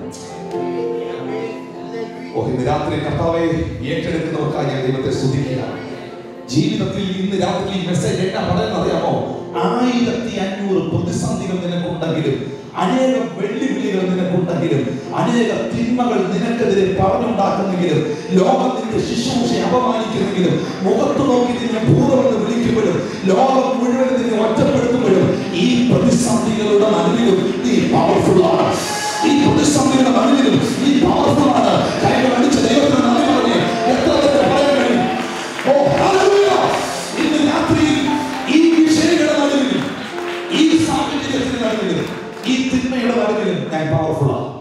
ഇന്ന് രാത്രി കർത്താവെ ഏറ്റെടുക്കുന്നവർക്കായി ഞാൻ ദൈവത്തെ സ്തുതിക്കുക. ജീവിതത്തിൽ ഇന്ന് രാത്രി ഈ മെസ്സേജ് എന്നാ പറയുന്നത് അറിയാമോ? 1500 പ്രതിസന്ധികൾ നിനക്കുണ്ടെങ്കിലും, അനേകം വെല്ലുവിളികൾ നിനക്കുണ്ടെങ്കിലും, അനേക തിന്മകൾ നിനക്കെതിരെ പറഞ്ഞുണ്ടാക്കുന്നെങ്കിലും, ലോകത്തിന്റെ ശുശ്രൂഷയെ അപമാനിക്കുന്നെങ്കിലും, മുഖത്ത് നോക്കി നിന്നെ ഭൂതമെന്ന് വിളിക്കുമ്പോഴും, ലോകം മുഴുവൻ നിന്നെ ഒറ്റപ്പെടുത്തുമ്പോഴും, ഈ പ്രതിസന്ധികളുടെ നടുവിലും നീ പവർഫുൾ ആണ്. ഈ പ്രതിസന്ധിയുടെ നടുവിലും നീ പവർഫുൾ ആണ്. കൈകൾ അടിച്ച ദൈവത്തിന് നന്ദി പറഞ്ഞേ എത്ര പറയാൻ കഴിയും? Oh hallelujah! ഇന്ന് രാത്രി ഈ വിഷയങ്ങളുടെ നടുവിലും, ഈ സാഹചര്യത്തിന്റെ നടുവിലും, ഈ തിന്മയുടെ നടുവിലും ഞാൻ പവർഫുൾ ആണ്.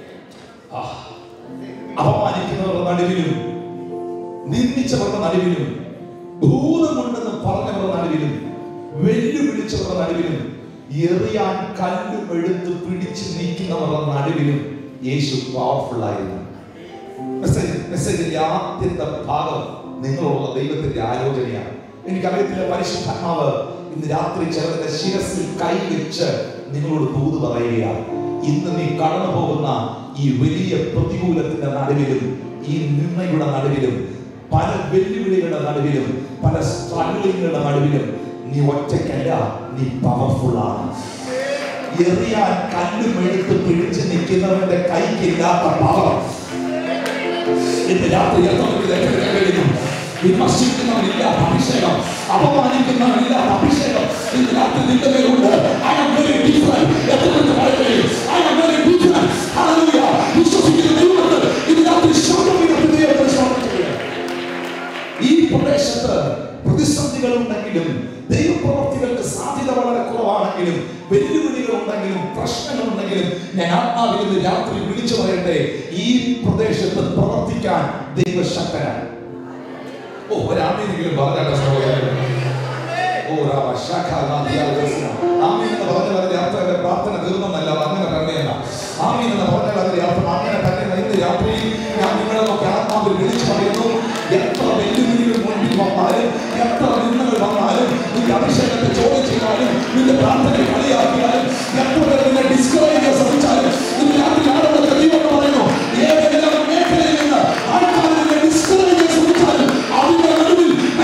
അപമാനിക്കുന്നവരുടെ നടുവിലും, നിന്ദിച്ചവരുടെ നടുവിലും, ഭൂതമുണ്ടെന്ന് പറഞ്ഞവരുടെ നടുവിലും, വെല്ലുവിളിച്ചവരുടെ നടുവിലും, എറിയാൻ കല്ലും എടുത്ത് പിടിച്ചു നീക്കുന്നവരുടെ നടുവിലും യേശു പവർഫുൾ ആയിരുന്നു. മെസ്സേജിന്റെ ആദ്യത്തെ ഭാഗം നിങ്ങളുള്ള ദൈവത്തിന്റെ ആലോചനയാണ്. എനിക്കറിയത്തില്ല, പരിശുദ്ധാത്മാവ് ഇന്ന് രാത്രി ചിലരുടെ ശിരസിൽ കൈവച്ച് നിങ്ങളോട് ദൂത് പറയുകയാണ്. ഇന്ന് നീ കടന്നു പോകുന്ന ഈ വലിയ പ്രതികൂലത്തിന്റെ നടുവിലും, ഈ നിന്ദയുടെ നടുവിലും, പല വെല്ലുവിളികളുടെ നടുവിലും, പല സ്ട്രഗിളിങ്ങളുടെ നടുവിലും നീ ഒറ്റയ്ക്കല്ല, നീ പവർഫുൾ ആണ്. എറിയാൻ കല്ലും എടുത്ത് പിടിച്ച് നിൽക്കുന്നവന്റെ കൈക്കില്ലാത്ത പവർ ഇന്ന് രാത്രി വിമർശിക്കുന്നവനില്ലാത്ത അഭിഷേകം, അപമാനിക്കുന്നവനില്ലാത്ത അഭിഷേകം ഇന്ന് രാത്രി നിന്റെ മേലുണ്ട്. I am very different. I am very different. Hallelujah. വിശ്വസിക്കുന്ന ദൈവത്തിൽ ഇന്ന് രാത്രി ഈ പ്രദേശത്ത് പ്രതിസന്ധികൾ ഉണ്ടെങ്കിലും, ദൈവപ്രവർത്തികൾക്ക് സാധ്യത വളരെ കുറവാണെങ്കിലും, വെല്ലുവിളികൾ ഉണ്ടെങ്കിലും, പ്രശ്നങ്ങൾ ഉണ്ടെങ്കിലും, ഞാൻ ആത്മാവിൽ ഇന്ന് രാത്രി വിളിച്ചു പറയട്ടെ, ഈ പ്രദേശത്ത് പ്രവർത്തിക്കാൻ ദൈവശക്തനാണ്. ഒരാമീനെങ്കിലും പറഞ്ഞാൽ അർത്ഥം പ്രാർത്ഥന തീർന്നല്ല, അങ്ങനെ തന്നെയല്ല. ആമീൻ എന്ന് പറഞ്ഞാൽ അതിന്റെ അർത്ഥം അങ്ങനെ തന്നെ. ഇന്ന് രാത്രി ഞാൻ നിങ്ങളെ നോക്കി ആത്മാവിൽ വിളിച്ചു പറയുന്നു, എത്ര വെല്ലുവിളികൾ മുൻപിൽ വന്നാലും, എത്ര നിന്ദകൾ വന്നാലും, നിന്റെ അഭിഷേകത്തെ ചോദ്യം ചെയ്താലും, നിന്റെ പ്രാർത്ഥനയെ കളിയാക്കിയാലും, എത്ര പേർ നിന്നെ ഡിസ്കറേജ് ചെയ്യാൻ ശ്രമിച്ചാലും, ഇന്ന് രാത്രി ആരോടൊക്കെ ദൈവം പറയുന്നു, ഏതെല്ലാം മേഖലയിൽ നിന്ന് ആൾക്കാർ നിന്നെ ഡിസ്കറേജ് ചെയ്യാൻ ശ്രമിച്ചാലും, അതിന്റെ നടുവിൽ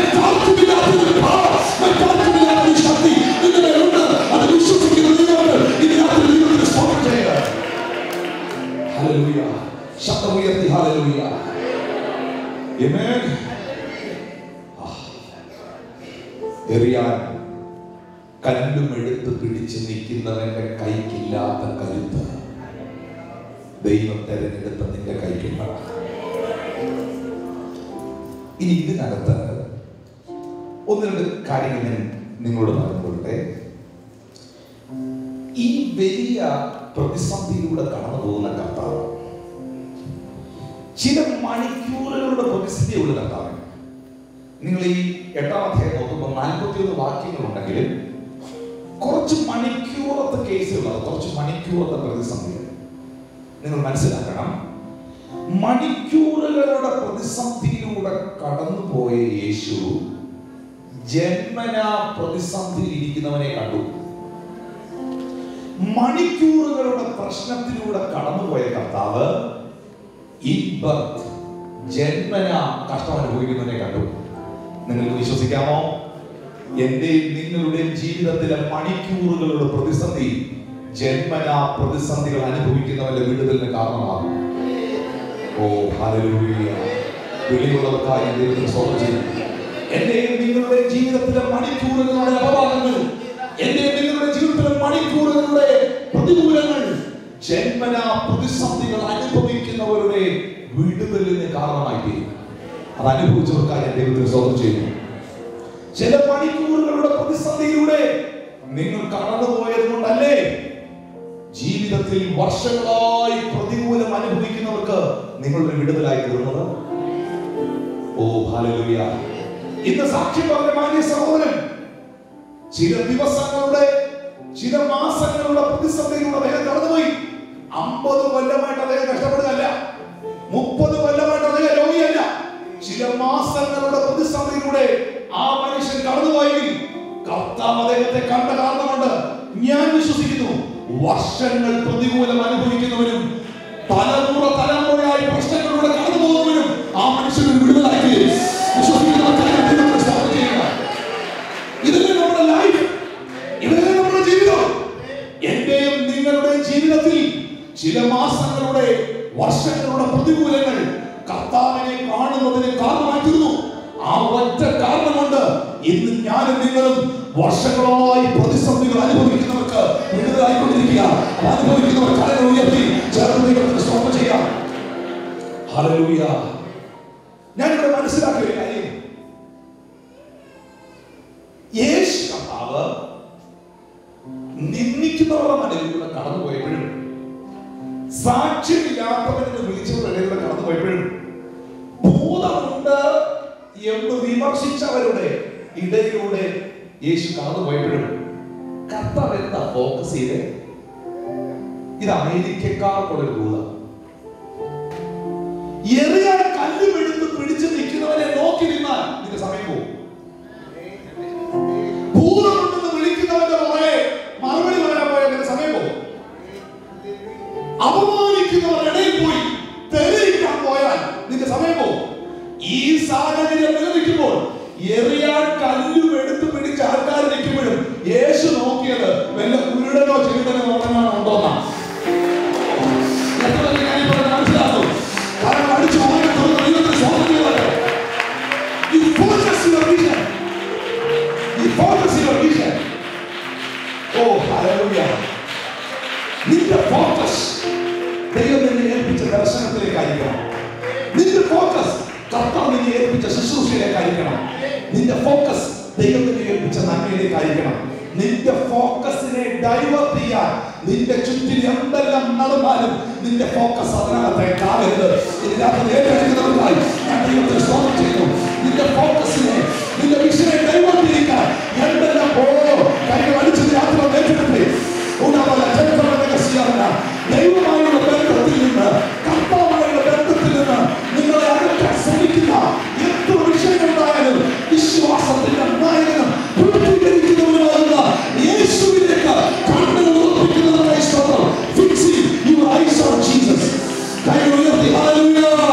ശക്തി നിങ്ങളുടെ ഉണ്ട്. അത് വിശ്വസിക്കുന്ന ദൈവമാണ്. ഇന്ന് രാത്രി ദൈവത്തിന് സ്തോത്രം ചെയ്യുക. ഹല്ലേലൂയ. ശബ്ദമുയർത്തി ഹല്ലേലൂയ. ആമേൻ. എറിയാൻ കല്ലും എടുത്ത് പിടിച്ച് നിൽക്കുന്നവന്റെ കൈക്കില്ലാത്ത കരുത്ത് ദൈവം തെരഞ്ഞെടുത്ത നിന്റെ കൈക്കുണ്ടാകും. ഇനി ഇതിനകത്ത് ഒന്ന് രണ്ട് കാര്യങ്ങൾ ഞാൻ നിങ്ങളോട് പറഞ്ഞുകൊള്ളട്ടെ. ഈ വലിയ പ്രതിസന്ധിയിലൂടെ കടന്നു പോകുന്ന കർത്താവ് ചില മണിക്കൂറുകളുടെ പ്രതിസന്ധിയുള്ള കർത്താവ്. നിങ്ങൾ ഈ 8-ാം അധ്യായം നോക്കുമ്പോൾ 41 വാക്യങ്ങളുണ്ടെങ്കിലും കുറച്ച് മണിക്കൂറത്തെ കേസുകളാണ്, കുറച്ച് മണിക്കൂറത്തെ പ്രതിസന്ധികൾ. നിങ്ങൾ മനസ്സിലാക്കണം, മണിക്കൂറുകളുടെ പ്രതിസന്ധിയിലൂടെ കടന്നുപോയ യേശു ജന്മനാ പ്രതിസന്ധിയിൽ ഇരിക്കുന്നവനെ കണ്ടു. മണിക്കൂറുകളുടെ പ്രശ്നത്തിലൂടെ കടന്നുപോയ കർത്താവ് ജന്മനാ കഷ്ടം അനുഭവിക്കുന്നവനെ കണ്ടു. നിങ്ങൾക്ക് വിശ്വസിക്കാമോ? എന്റെയും നിങ്ങളുടെയും ജീവിതത്തിലെ മണിക്കൂറുകളുടെ പ്രതിസന്ധി ജന്മനാ പ്രതിസന്ധികൾ അനുഭവിക്കുന്നവന്റെ വിടുതലിന് കാരണമാകും. ഓ ഹല്ലേലൂയ. വിളിയുള്ളവർക്കായി ദൈവത്തിന് സ്തോത്രം ചെയ്യുന്നു. എന്റെയും നിങ്ങളുടെ ജീവിതത്തിലെ മണിക്കൂറുകളുടെ അപവാദങ്ങൾ, എന്റെയും നിങ്ങളുടെ ജീവിതത്തിലെ മണിക്കൂറുകളുടെ പ്രതികൂലങ്ങൾ ജന്മനാ പ്രതിസന്ധികൾ അനുഭവിക്കുന്നവരുടെ വിടുതലിന് കാരണമായി തീരും. അത് അനുഭവിച്ചവർക്കായി ദൈവത്തിന് സ്തോത്രം ചെയ്യുന്നു. ചില മണിക്കൂറുകളുടെ പ്രതിസന്ധിയിലൂടെ നിങ്ങൾ കടന്നുപോയത് കൊണ്ടല്ലേ ജീവിതത്തിൽ വർഷങ്ങളായി പ്രതികൂലം അനുഭവിക്കുന്നവർക്ക് നിങ്ങളുടെ വിടുതലായി തീർന്നത്. Oh hallelujah. ഇന്ന് സാക്ഷ്യം പറഞ്ഞ മാന്യ സഹോദരൻ ചില ദിവസങ്ങളുടെ, ചില മാസങ്ങളുടെ പ്രതിസന്ധിയിലൂടെ വേഗം കടന്നുപോയി. 50 കൊല്ലമായിട്ട് അദ്ദേഹം കഷ്ടപ്പെടുകയല്ല, 30 കൊല്ലമായിട്ട് അദ്ദേഹം രോഗിയല്ല. ചില മാസങ്ങളുടെ പ്രതിസന്ധിയിലൂടെ ആ മനുഷ്യൻ കടന്നുപോയെങ്കിൽ കർത്താവ് അദ്ദേഹത്തെ കണ്ട കാരണം കൊണ്ട് ഞാൻ വിശ്വസിക്കുന്നു, വർഷങ്ങൾ പ്രതികൂലം അനുഭവിക്കുന്നവരും തലമുറയായി പ്രശ്നങ്ങളിലൂടെ കടന്നു പോകുന്നവരും ആ മനുഷ്യന് വിടുതലാക്കി ഇതല്ലേ നമ്മുടെ ലൈഫ്, ഇതല്ലേ നമ്മുടെ ജീവിതം. എന്റെയും നിങ്ങളുടെയും ജീവിതത്തിൽ ചില മാസങ്ങളുടെ വർഷങ്ങളുടെ പ്രതികൂലങ്ങൾ കർത്താവിനെ കാണുന്നതിന് കാരണമായി തീർന്നു. ആ ഒറ്റ കാരണം കൊണ്ട് ഇന്ന് ഞാനും നിങ്ങളും വർഷങ്ങളായി പ്രതിസന്ധികൾ അനുഭവിക്കുന്നവർക്ക് വിടുതലായിക്കൊണ്ടിരിക്കുക. അനുഭവിക്കുന്നവർ കരങ്ങൾ ഉയർത്തി ചേർന്ന് സ്തോത്രം ചെയ്യാം. ഹല്ലേലൂയ. ഞാനിവിടെ മനസ്സിലാക്കിയ ഒരു കാര്യം, യേശു കർത്താവ് നിന്ദിക്കുന്നവരുടെ നടുവിലൂടെ കടന്നുപോയപ്പോഴും സാക്ഷ്യമില്ലാത്തവരെ വിളിച്ചവരുടെ ഇടയിലൂടെ കടന്നുപോയപ്പോഴും ഭൂതമുണ്ട് എന്ന് വിമർശിച്ചവരുടെ ഇടയിലൂടെ യേശു കടന്നുപോയപ്പോഴും കർത്താവ് എന്താ ഫോക്കസ് ചെയ്തേ? ഇത് അമേരിക്കക്കാർക്കുള്ളൊരു ഭൂതം. എറിയാൻ കല്ലുമെടുത്ത് പിടിച്ചു നിൽക്കുന്നവനെ നോക്കി നിന്നാൽ നിന്റെ സമയം പോകും. ഭൂതമുണ്ടെന്ന് വിളിക്കുന്നവന്റെ പുറകെ മറുപടി പറയാൻ പോയാൽ നിന്റെ സമയം പോകും. അപമാനിക്കുന്നവരുടെ ഇടയിൽ പോയി തെളിയിക്കാൻ പോയാൽ നിന്റെ സമയം പോകും. ഈ സാഹചര്യം നിലനിൽക്കുമ്പോൾ എറിയാൻ കല്ലും എടുത്ത് പിടിച്ച് ആൾക്കാർ നിൽക്കുമ്പോഴും യേശു നോക്കിയത് വല്ല കുരുടനോ ചെറുടനോ നോക്കാനാണോ ഉണ്ടോന്നാണ്. മനസ്സിലാക്കും. കാരണം അടിച്ചു നിന്റെ ഫോക്കസ് ദൈവം നിന്നെ ഏൽപ്പിച്ച ദർശനത്തിലേക്കായിരിക്കണം. നിന്റെ ഫോക്കസ് കർത്താവ് നിന്നെ ഏൽപ്പിച്ച ശുശ്രൂഷയിലേക്കായിരിക്കണം. നിന്റെ ഫോക്കസ് ദൈവം നിന്നെ ഏൽപ്പിച്ച നന്മയിലേക്കായിരിക്കണം. നിന്റെ ഫോക്കസിനെ ഡൈവേർട്ട് ചെയ്യാൻ നിന്റെ ചുറ്റിൽ എന്തെല്ലാം നടന്നാലും നിന്റെ ഫോക്കസ് അതിനകത്തേക്കാകരുത്. ഇതിനകത്ത് ഏറ്റെടുക്കുന്നവർക്കായി ഞാൻ ദൈവത്തെ സ്തോത്രം ചെയ്യുന്നു. നിന്റെ ഫോക്കസിനെ, നിന്റെ വിഷനെ ഡൈവേർട്ട് ചെയ്യാൻ എന്തെല്ലാം കൈകൾ അടിച്ചത് യാത്ര ഏറ്റെടുത്ത് ദൈവമായുള്ള ബന്ധത്തിൽ നിന്ന്, കർത്താവുമായുള്ള ബന്ധത്തിൽ നിന്ന് നിങ്ങളെ അകറ്റാൻ ശ്രമിക്കുന്ന എത്ര വിഷയങ്ങളുണ്ടായാലും വിശ്വാസത്തിന്റെ നായകനും പൂർത്തീകരിക്കുന്നവനുമാകുന്ന യേശുവിലേക്ക് കണ്ണുകൾ ഉറപ്പിക്കുന്നതിനായി സ്തോത്രം. Fixing your eyes on Jesus. കൈകൾ ഉയർത്തി ഹല്ലേലൂയ.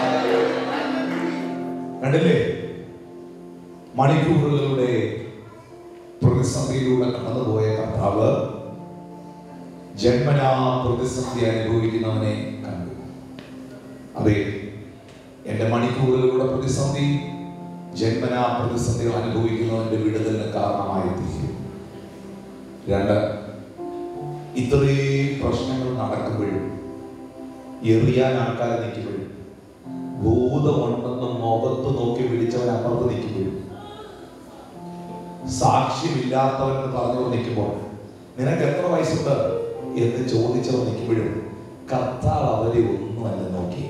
കണ്ടില്ലേ, മണിക്കൂറുകളുടെ പ്രതിസന്ധിയിലൂടെ കടന്നുപോയ കർത്താവ് ജന്മനാ പ്രതിസന്ധി അനുഭവിക്കുന്നവനെ കണ്ടു. അതെ, എന്റെ മണിക്കൂറുകളുടെ പ്രതിസന്ധി ജന്മനാ പ്രതിസന്ധികൾ അനുഭവിക്കുന്നവന്റെ വിടുതലിന് കാരണമായി തീരും. 2, ഇത്രയും പ്രശ്നങ്ങൾ നടക്കുമ്പോഴും എറിയാൻ ആൾക്കാരെ നിൽക്കുമ്പോഴും ഭൂതമുണ്ടെന്ന് മുഖത്ത് നോക്കി വിളിച്ചവൻ അപ്പുറത്ത് നിൽക്കുമ്പോഴും സാക്ഷ്യമില്ലാത്തവൻ പറഞ്ഞു നിൽക്കുമ്പോൾ നിനക്ക് എത്ര വയസ്സുണ്ട് എന്ന് ചോദിച്ചവർ നിൽക്കുമ്പോഴും കർത്താവ് അവരെ ഒന്നുമല്ല നോക്കി.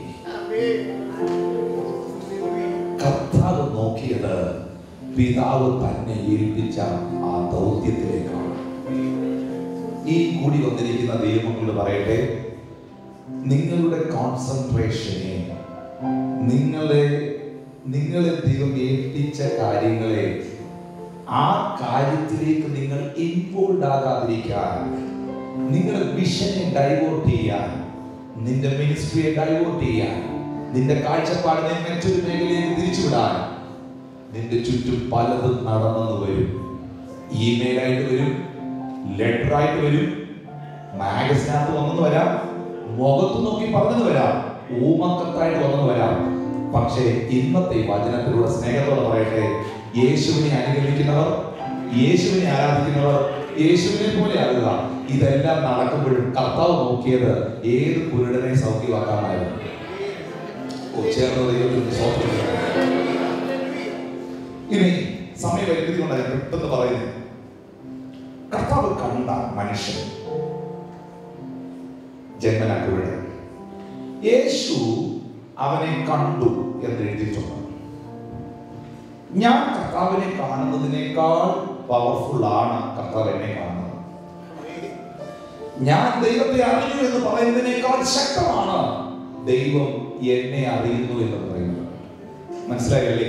കർത്താവ് നോക്കിയത് പിതാവ് തന്നെ ഏൽപ്പിച്ച ആ ദൗത്യത്തിലേക്കാണ്. ഈ കൂടി വന്നിരിക്കുന്ന ദൈവങ്ങളോട് പറയട്ടെ, നിങ്ങളുടെ കോൺസെൻട്രേഷനെ, നിങ്ങളെ ദൈവം ഏൽപ്പിച്ച കാര്യങ്ങളെ ആ കാര്യത്തിലേക്ക് നിങ്ങൾ ഇൻവോൾവ് ആകാതിരിക്കാൻ, നിങ്ങളുടെ വിഷനെ ഡൈവേർട്ട് ചെയ്യാൻ, നിന്റെ മിനിസ്ട്രിയെ ഡൈവേർട്ട് ചെയ്യാൻ, നിന്റെ കാഴ്ചപ്പാടിനെ മറ്റൊരു മേഖലയിലേക്ക് തിരിച്ചുവിടാൻ നിന്റെ ചുറ്റും പലതും നടന്നു വരും. ഇമെയിലായിട്ട് വരും, ലെറ്ററായിട്ട് വരും, മാഗസിനകത്ത് വന്നെന്ന് വരാം, മുഖത്ത് നോക്കി പറഞ്ഞെന്ന് വരാം, ഊമക്കത്തായിട്ട് വന്നെന്ന് വരാം. പക്ഷേ ഇന്നത്തെ വചനത്തിലൂടെ സ്നേഹത്തോടെ പറയട്ടെ, യേശുവിനെ അനുഗമിക്കുന്നവർ, യേശുവിനെ ആരാധിക്കുന്നവർ യേശുവിനെ പോലെ ആകുക. ഇതെല്ലാം നടക്കുമ്പോഴും കർത്താവ് നോക്കിയത് ഏത് കുരുടനെ സൗഖ്യമാക്കാനായിരുന്നു. ഇനി സമയപരിമിതി കൊണ്ടാണ് പെട്ടെന്ന് പറയുന്നത്. കർത്താവ് കണ്ട മനുഷ്യൻ ജന്മനാ കുരുടൻ. യേശു അവനെ കണ്ടു എന്ന് എഴുതിയിട്ടുണ്ട്. ഞാൻ കർത്താവിനെ കാണുന്നതിനേക്കാൾ പവർഫുൾ ആണ് കർത്താവ് എന്നെ കാണുന്നത്. ഞാൻ ദൈവത്തെ അറിഞ്ഞു എന്ന് പറയുന്നതിനേക്കാൾ ശക്തമാണ് ദൈവം എന്നെ അറിയുന്നു എന്ന് പറയുന്നത്. മനസ്സിലായല്ലേ?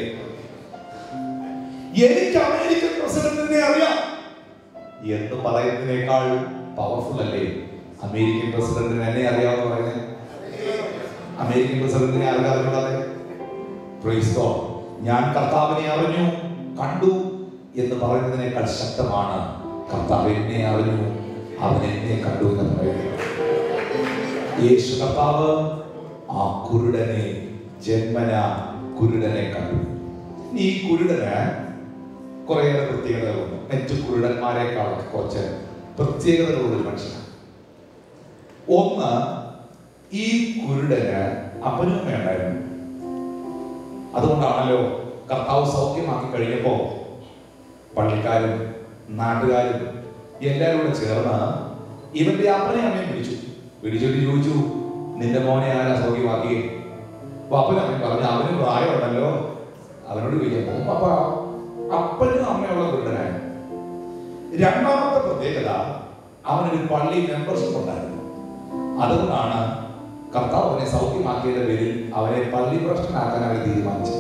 എനിക്ക് അമേരിക്കൻ പ്രസിഡന്റിനെ അറിയാം എന്ന് പറയുന്നതിനേക്കാൾ പവർഫുൾ അല്ലേ അമേരിക്കൻ പ്രസിഡന്റിന് എന്നെ അറിയാമെന്ന് പറയുന്നത്? അമേരിക്കൻ പ്രസിഡന്റിനെ അറിയാതെ പ്രൈസ് ഗോഡ്, ഞാൻ കർത്താവിനെ അറിഞ്ഞു കണ്ടു എന്ന് പറയുന്നതിനേക്കാൾ ശക്തമാണ് കർത്താവ് എന്നെ അറിഞ്ഞു അവൻ എന്നെ കണ്ടു എന്ന് പറയുന്നത്. യേശു കർത്താവ് ആ കുരുടനെ ജന്മന കുരുടനെ കണ്ടു. ഈ കുരുടന് കുറേയേറെ പ്രത്യേകതകളുണ്ട്. മറ്റു കുരുടന്മാരെക്കാളൊക്കെ കുറച്ച് പ്രത്യേകതകളുള്ള ഒരു മനുഷ്യനാണ്. ഒന്ന്, ഈ കുരുടന് അപ്പനും വേണ്ടായിരുന്നു. അതുകൊണ്ടാണല്ലോ കർത്താവ് സൗഖ്യമാക്കി കഴിഞ്ഞപ്പോ പള്ളിക്കാരും നാട്ടുകാരും എല്ലാവരും കൂടെ ചേർന്ന് ഇവന്റെ അപ്പനെ അമ്മയും പിടിച്ചിട്ട് ചോദിച്ചു, നിന്റെ മോനെ ആരാ സൗഖ്യമാക്കി? അപ്പൊ അപ്പനും അമ്മയും പറഞ്ഞു, അവന് പ്രായമുണ്ടല്ലോ, അവനോട് ചോദിക്കാൻ പോകും. അപ്പൊ അപ്പനും അമ്മയുള്ള കുരുടനായ. രണ്ടാമത്തെ പ്രത്യേകത, അവനൊരു പള്ളി മെമ്പർഷിപ്പ് ഉണ്ടായിരുന്നു. അതുകൊണ്ടാണ് കർത്താവ് അവനെ സൗഖ്യമാക്കിയതിന്റെ പേരിൽ അവനെ പള്ളി പ്രശ്നമാക്കാൻ അവൻ തീരുമാനിച്ചു.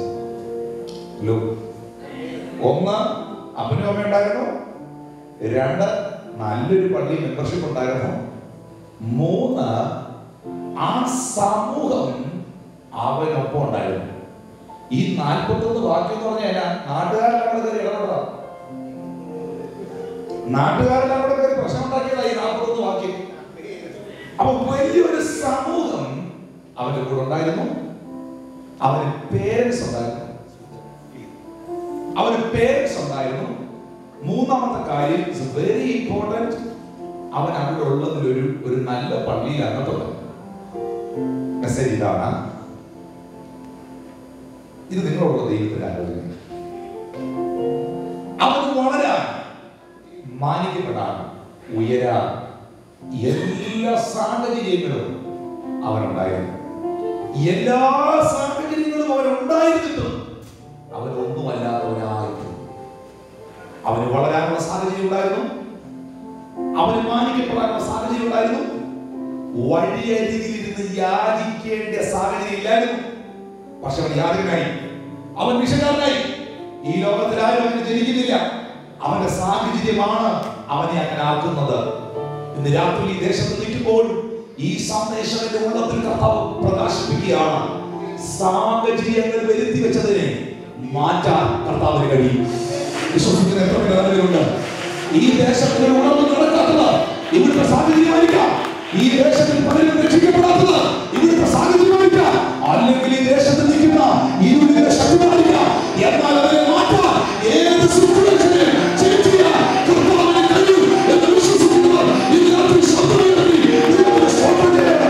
ഒന്ന്, അപ്പനും അമ്മ ഉണ്ടായിരുന്നു. രണ്ട്, നല്ലൊരു പള്ളി മെമ്പർഷിപ്പ് ഉണ്ടായിരുന്നു. മൂന്ന്, ആ സമൂഹം അവനൊപ്പം ഉണ്ടായിരുന്നു. ഈ 41 വാക്യം എന്ന് പറഞ്ഞാൽ നാട്ടുകാരെല്ലാം കൂടെ കയറി ഇടപെടാം. നാട്ടുകാരെല്ലാം കൂടെ കയറി പ്രശ്നം ഉണ്ടാക്കിയതായി 41 വാക്യം. അപ്പൊ വലിയൊരു സമൂഹം അവന്റെ കൂടെ ഉണ്ടായിരുന്നു. അവന് പേരൻസ് ഉണ്ടായിരുന്നു. മൂന്നാമത്തെ കാര്യം, ഇറ്റ്സ് വെരി ഇമ്പോർട്ടന്റ്, അവൻ അവിടെ ഉള്ളതിൽ ഒരു നല്ല പള്ളിയിൽ അംഗത്തുണ്ട്. മെസ്സേജ് ഇതാണ്, ഇത് നിങ്ങളുള്ള ദൈവത്തിന്റെ ആലോചന. അവന് വളരാൻ, മാനിക്കപ്പെടാൻ, ഉയരാൻ എല്ലാ സാഹചര്യങ്ങളും അവനുണ്ടായിരുന്നു. എല്ലാ സാഹചര്യങ്ങളും അവനുണ്ടായിരുന്നിട്ടും അവനൊന്നുമല്ലാത്തവനായിരുന്നു. അവന് വളരാനുള്ള സാഹചര്യം ഉണ്ടായിരുന്നു. അവന് മാനിക്കപ്പെടാനുള്ള സാഹചര്യം ഉണ്ടായിരുന്നു. വഴിയരികിലിരുന്ന് യാചിക്കേണ്ട സാഹചര്യം ഇല്ലായിരുന്നു. പക്ഷെ അവൻ യാചകനായി, അവൻ വിഷകാരനായി. ഈ ലോകത്തിൽ ആരും അവന് ജനിക്കുന്നില്ല. അവന്റെ സാഹചര്യമാണ് അവനെ അങ്ങനെ ആക്കുന്നത്. ഇന്ന് രാത്രി ഈ ദേശത്ത് നിൽക്കുമ്പോൾ ഈ സന്ദേശം എന്റെ ഉള്ളത്തിൽ കർത്താവ് പ്രകാശിപ്പിക്കുകയാണ്. സാഹചര്യങ്ങൾ വരുത്തി വെച്ചതിനെ മാറ്റാൻ കർത്താവിന് കഴിയും. വിശ്വസിക്കുന്ന എത്ര പേരുണ്ട്? ഈ ദേശത്തിന് ഉണർന്ന് നടക്കാത്തത് ഇവിടുത്തെ സാഹചര്യമായിരിക്കാം. ഈ ദേശത്തിൽ പലരും രക്ഷിക്കപ്പെടാത്തത് ഇവിടുത്തെ സാഹചര്യമായിരിക്കാം. അല്ലെങ്കിൽ ഈ ദേശത്ത് നിൽക്കുന്ന ഇരുവിധ ശക്തിമായിരിക്കാം. എന്നാൽ അതിനെ മാറ്റാൻ ഏത് സിറ്റുവേഷനിൽ ചേഞ്ച് ചെയ്യാൻ കർത്താവിന് കഴിയും എന്ന് വിശ്വസിക്കുന്നവർ ഈ രാത്രി ശബ്ദമുയർത്തി ദൈവത്തെ സ്തോത്രം ചെയ്യണം.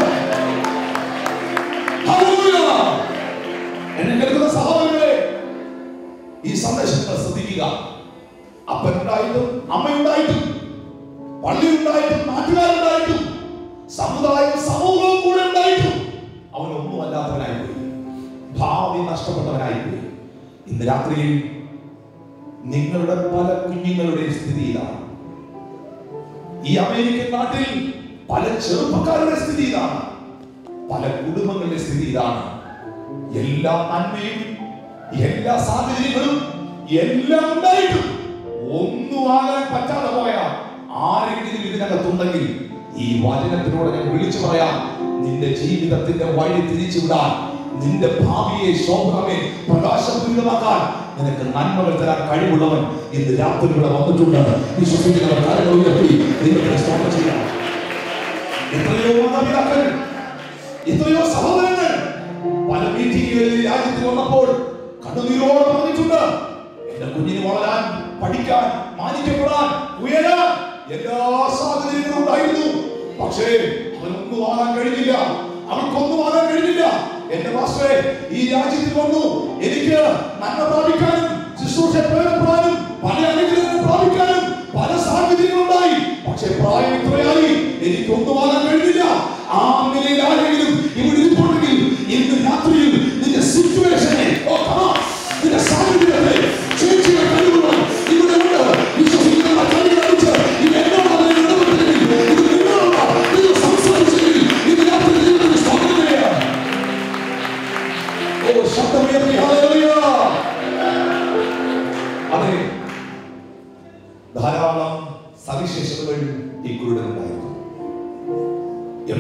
ഹല്ലേലൂയ. എന്നെ കേൾക്കുന്ന സഹോദരങ്ങളെ, ഈ സന്ദേശങ്ങൾ ശ്രദ്ധിക്കുക. അപ്പനുണ്ടായിട്ടും അമ്മയുണ്ടായിട്ടും പള്ളിയുണ്ടായിട്ടും നാട്ടുകാരുണ്ടായിട്ടും സമുദായവും സമൂഹവും കൂടെ ഉണ്ടായിട്ടും അവനൊന്നും അല്ലാത്തവനായിപ്പോയി. ഭാവി നഷ്ടപ്പെട്ടവനായിപ്പോയി. ഇന്ന് രാത്രിയിൽ നിങ്ങളുടെ പല കുഞ്ഞുങ്ങളുടെ സ്ഥിതി ഇതാണ്. ഈ അമേരിക്കൻ നാട്ടിൽ പല ചെറുപ്പക്കാരുടെ സ്ഥിതി ഇതാണ്. പല കുടുംബങ്ങളുടെ സ്ഥിതി ഇതാണ്. എല്ലാ നന്മയും എല്ലാ സാഹചര്യങ്ങളും എല്ലാം ഉണ്ടായിട്ടും ഒന്നും ആകാൻ പറ്റാതെ പോയ ആരെങ്കിലും ഇതിനകത്തുണ്ടെങ്കിൽ ഈ വചനത്തിനോട് ഞാൻ വിളിച്ചു പറയാം, നിന്റെ ജീവിതത്തിന്റെ വഴി തിരിച്ചുവിടാൻ, നിന്റെ ഭാവിയെ ശോഭനമേ പ്രകാശപൂരിതമാക്കാൻ നിനക്ക് നന്മകൾ തരാൻ കഴിവുള്ളവൻ ഇന്ന് രാത്രി ഇവിടെ വന്നിട്ടുണ്ട്. വിശ്വസിക്കുന്നവർ കരങ്ങൾ ഉയർത്തി ദൈവത്തെ സ്തോത്രം ചെയ്യാം. എത്രയോ മാതാപിതാക്കൾ, എത്രയോ സഹോദരങ്ങൾ പല മീറ്റിംഗുകളിൽ രാജ്യത്ത് വന്നപ്പോൾ കണ്ണുനീരോടെ പറഞ്ഞിട്ടുണ്ട്, എന്റെ കുഞ്ഞിന് വളരാൻ, പഠിക്കാൻ, മാനിക്കപ്പെടാൻ, ഉയരാൻ എല്ലാ സാഹചര്യങ്ങളും ഉണ്ടായിരുന്നു. പക്ഷേ അവനൊന്നും ആകാൻ കഴിഞ്ഞില്ല, അവൾക്കൊന്നും ആകാൻ കഴിഞ്ഞില്ല. എന്റെ മാസ്റ്ററെ, ഈ രാജ്യത്തിൽ വന്നു എനിക്ക് നന്മ പ്രാപിക്കാനും ശുശ്രൂഷ പ്രയോജനപ്പെടാനും പല അനുഗ്രഹങ്ങൾ പ്രാപിക്കാനും പല സാഹചര്യങ്ങളുണ്ടായി. പക്ഷെ പ്രായം ഇത്രയായി, എനിക്കൊന്നും ആകാൻ കഴിഞ്ഞില്ല. ആ നിലയിൽ ആരെങ്കിലും ഇവിടെ ഇരിപ്പുണ്ടെങ്കിൽ ഇന്ന് രാത്രിയിൽ നിന്റെ സിറ്റുവേഷനെ, നിന്റെ സാഹചര്യത്തെ ചേഞ്ച് ചെയ്യാൻ കഴിവുള്ള ഇവിടെ ഉണ്ട്. വിശ്വസിക്കുന്ന കൈ കാണിച്ച് ഇത് എന്നോട് ഇടപെട്ടില്ലെങ്കിൽ ഇത് നിങ്ങളോട്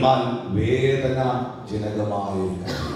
എന്നാൽ വേദനാജനകമായ ഒരു കാര്യം,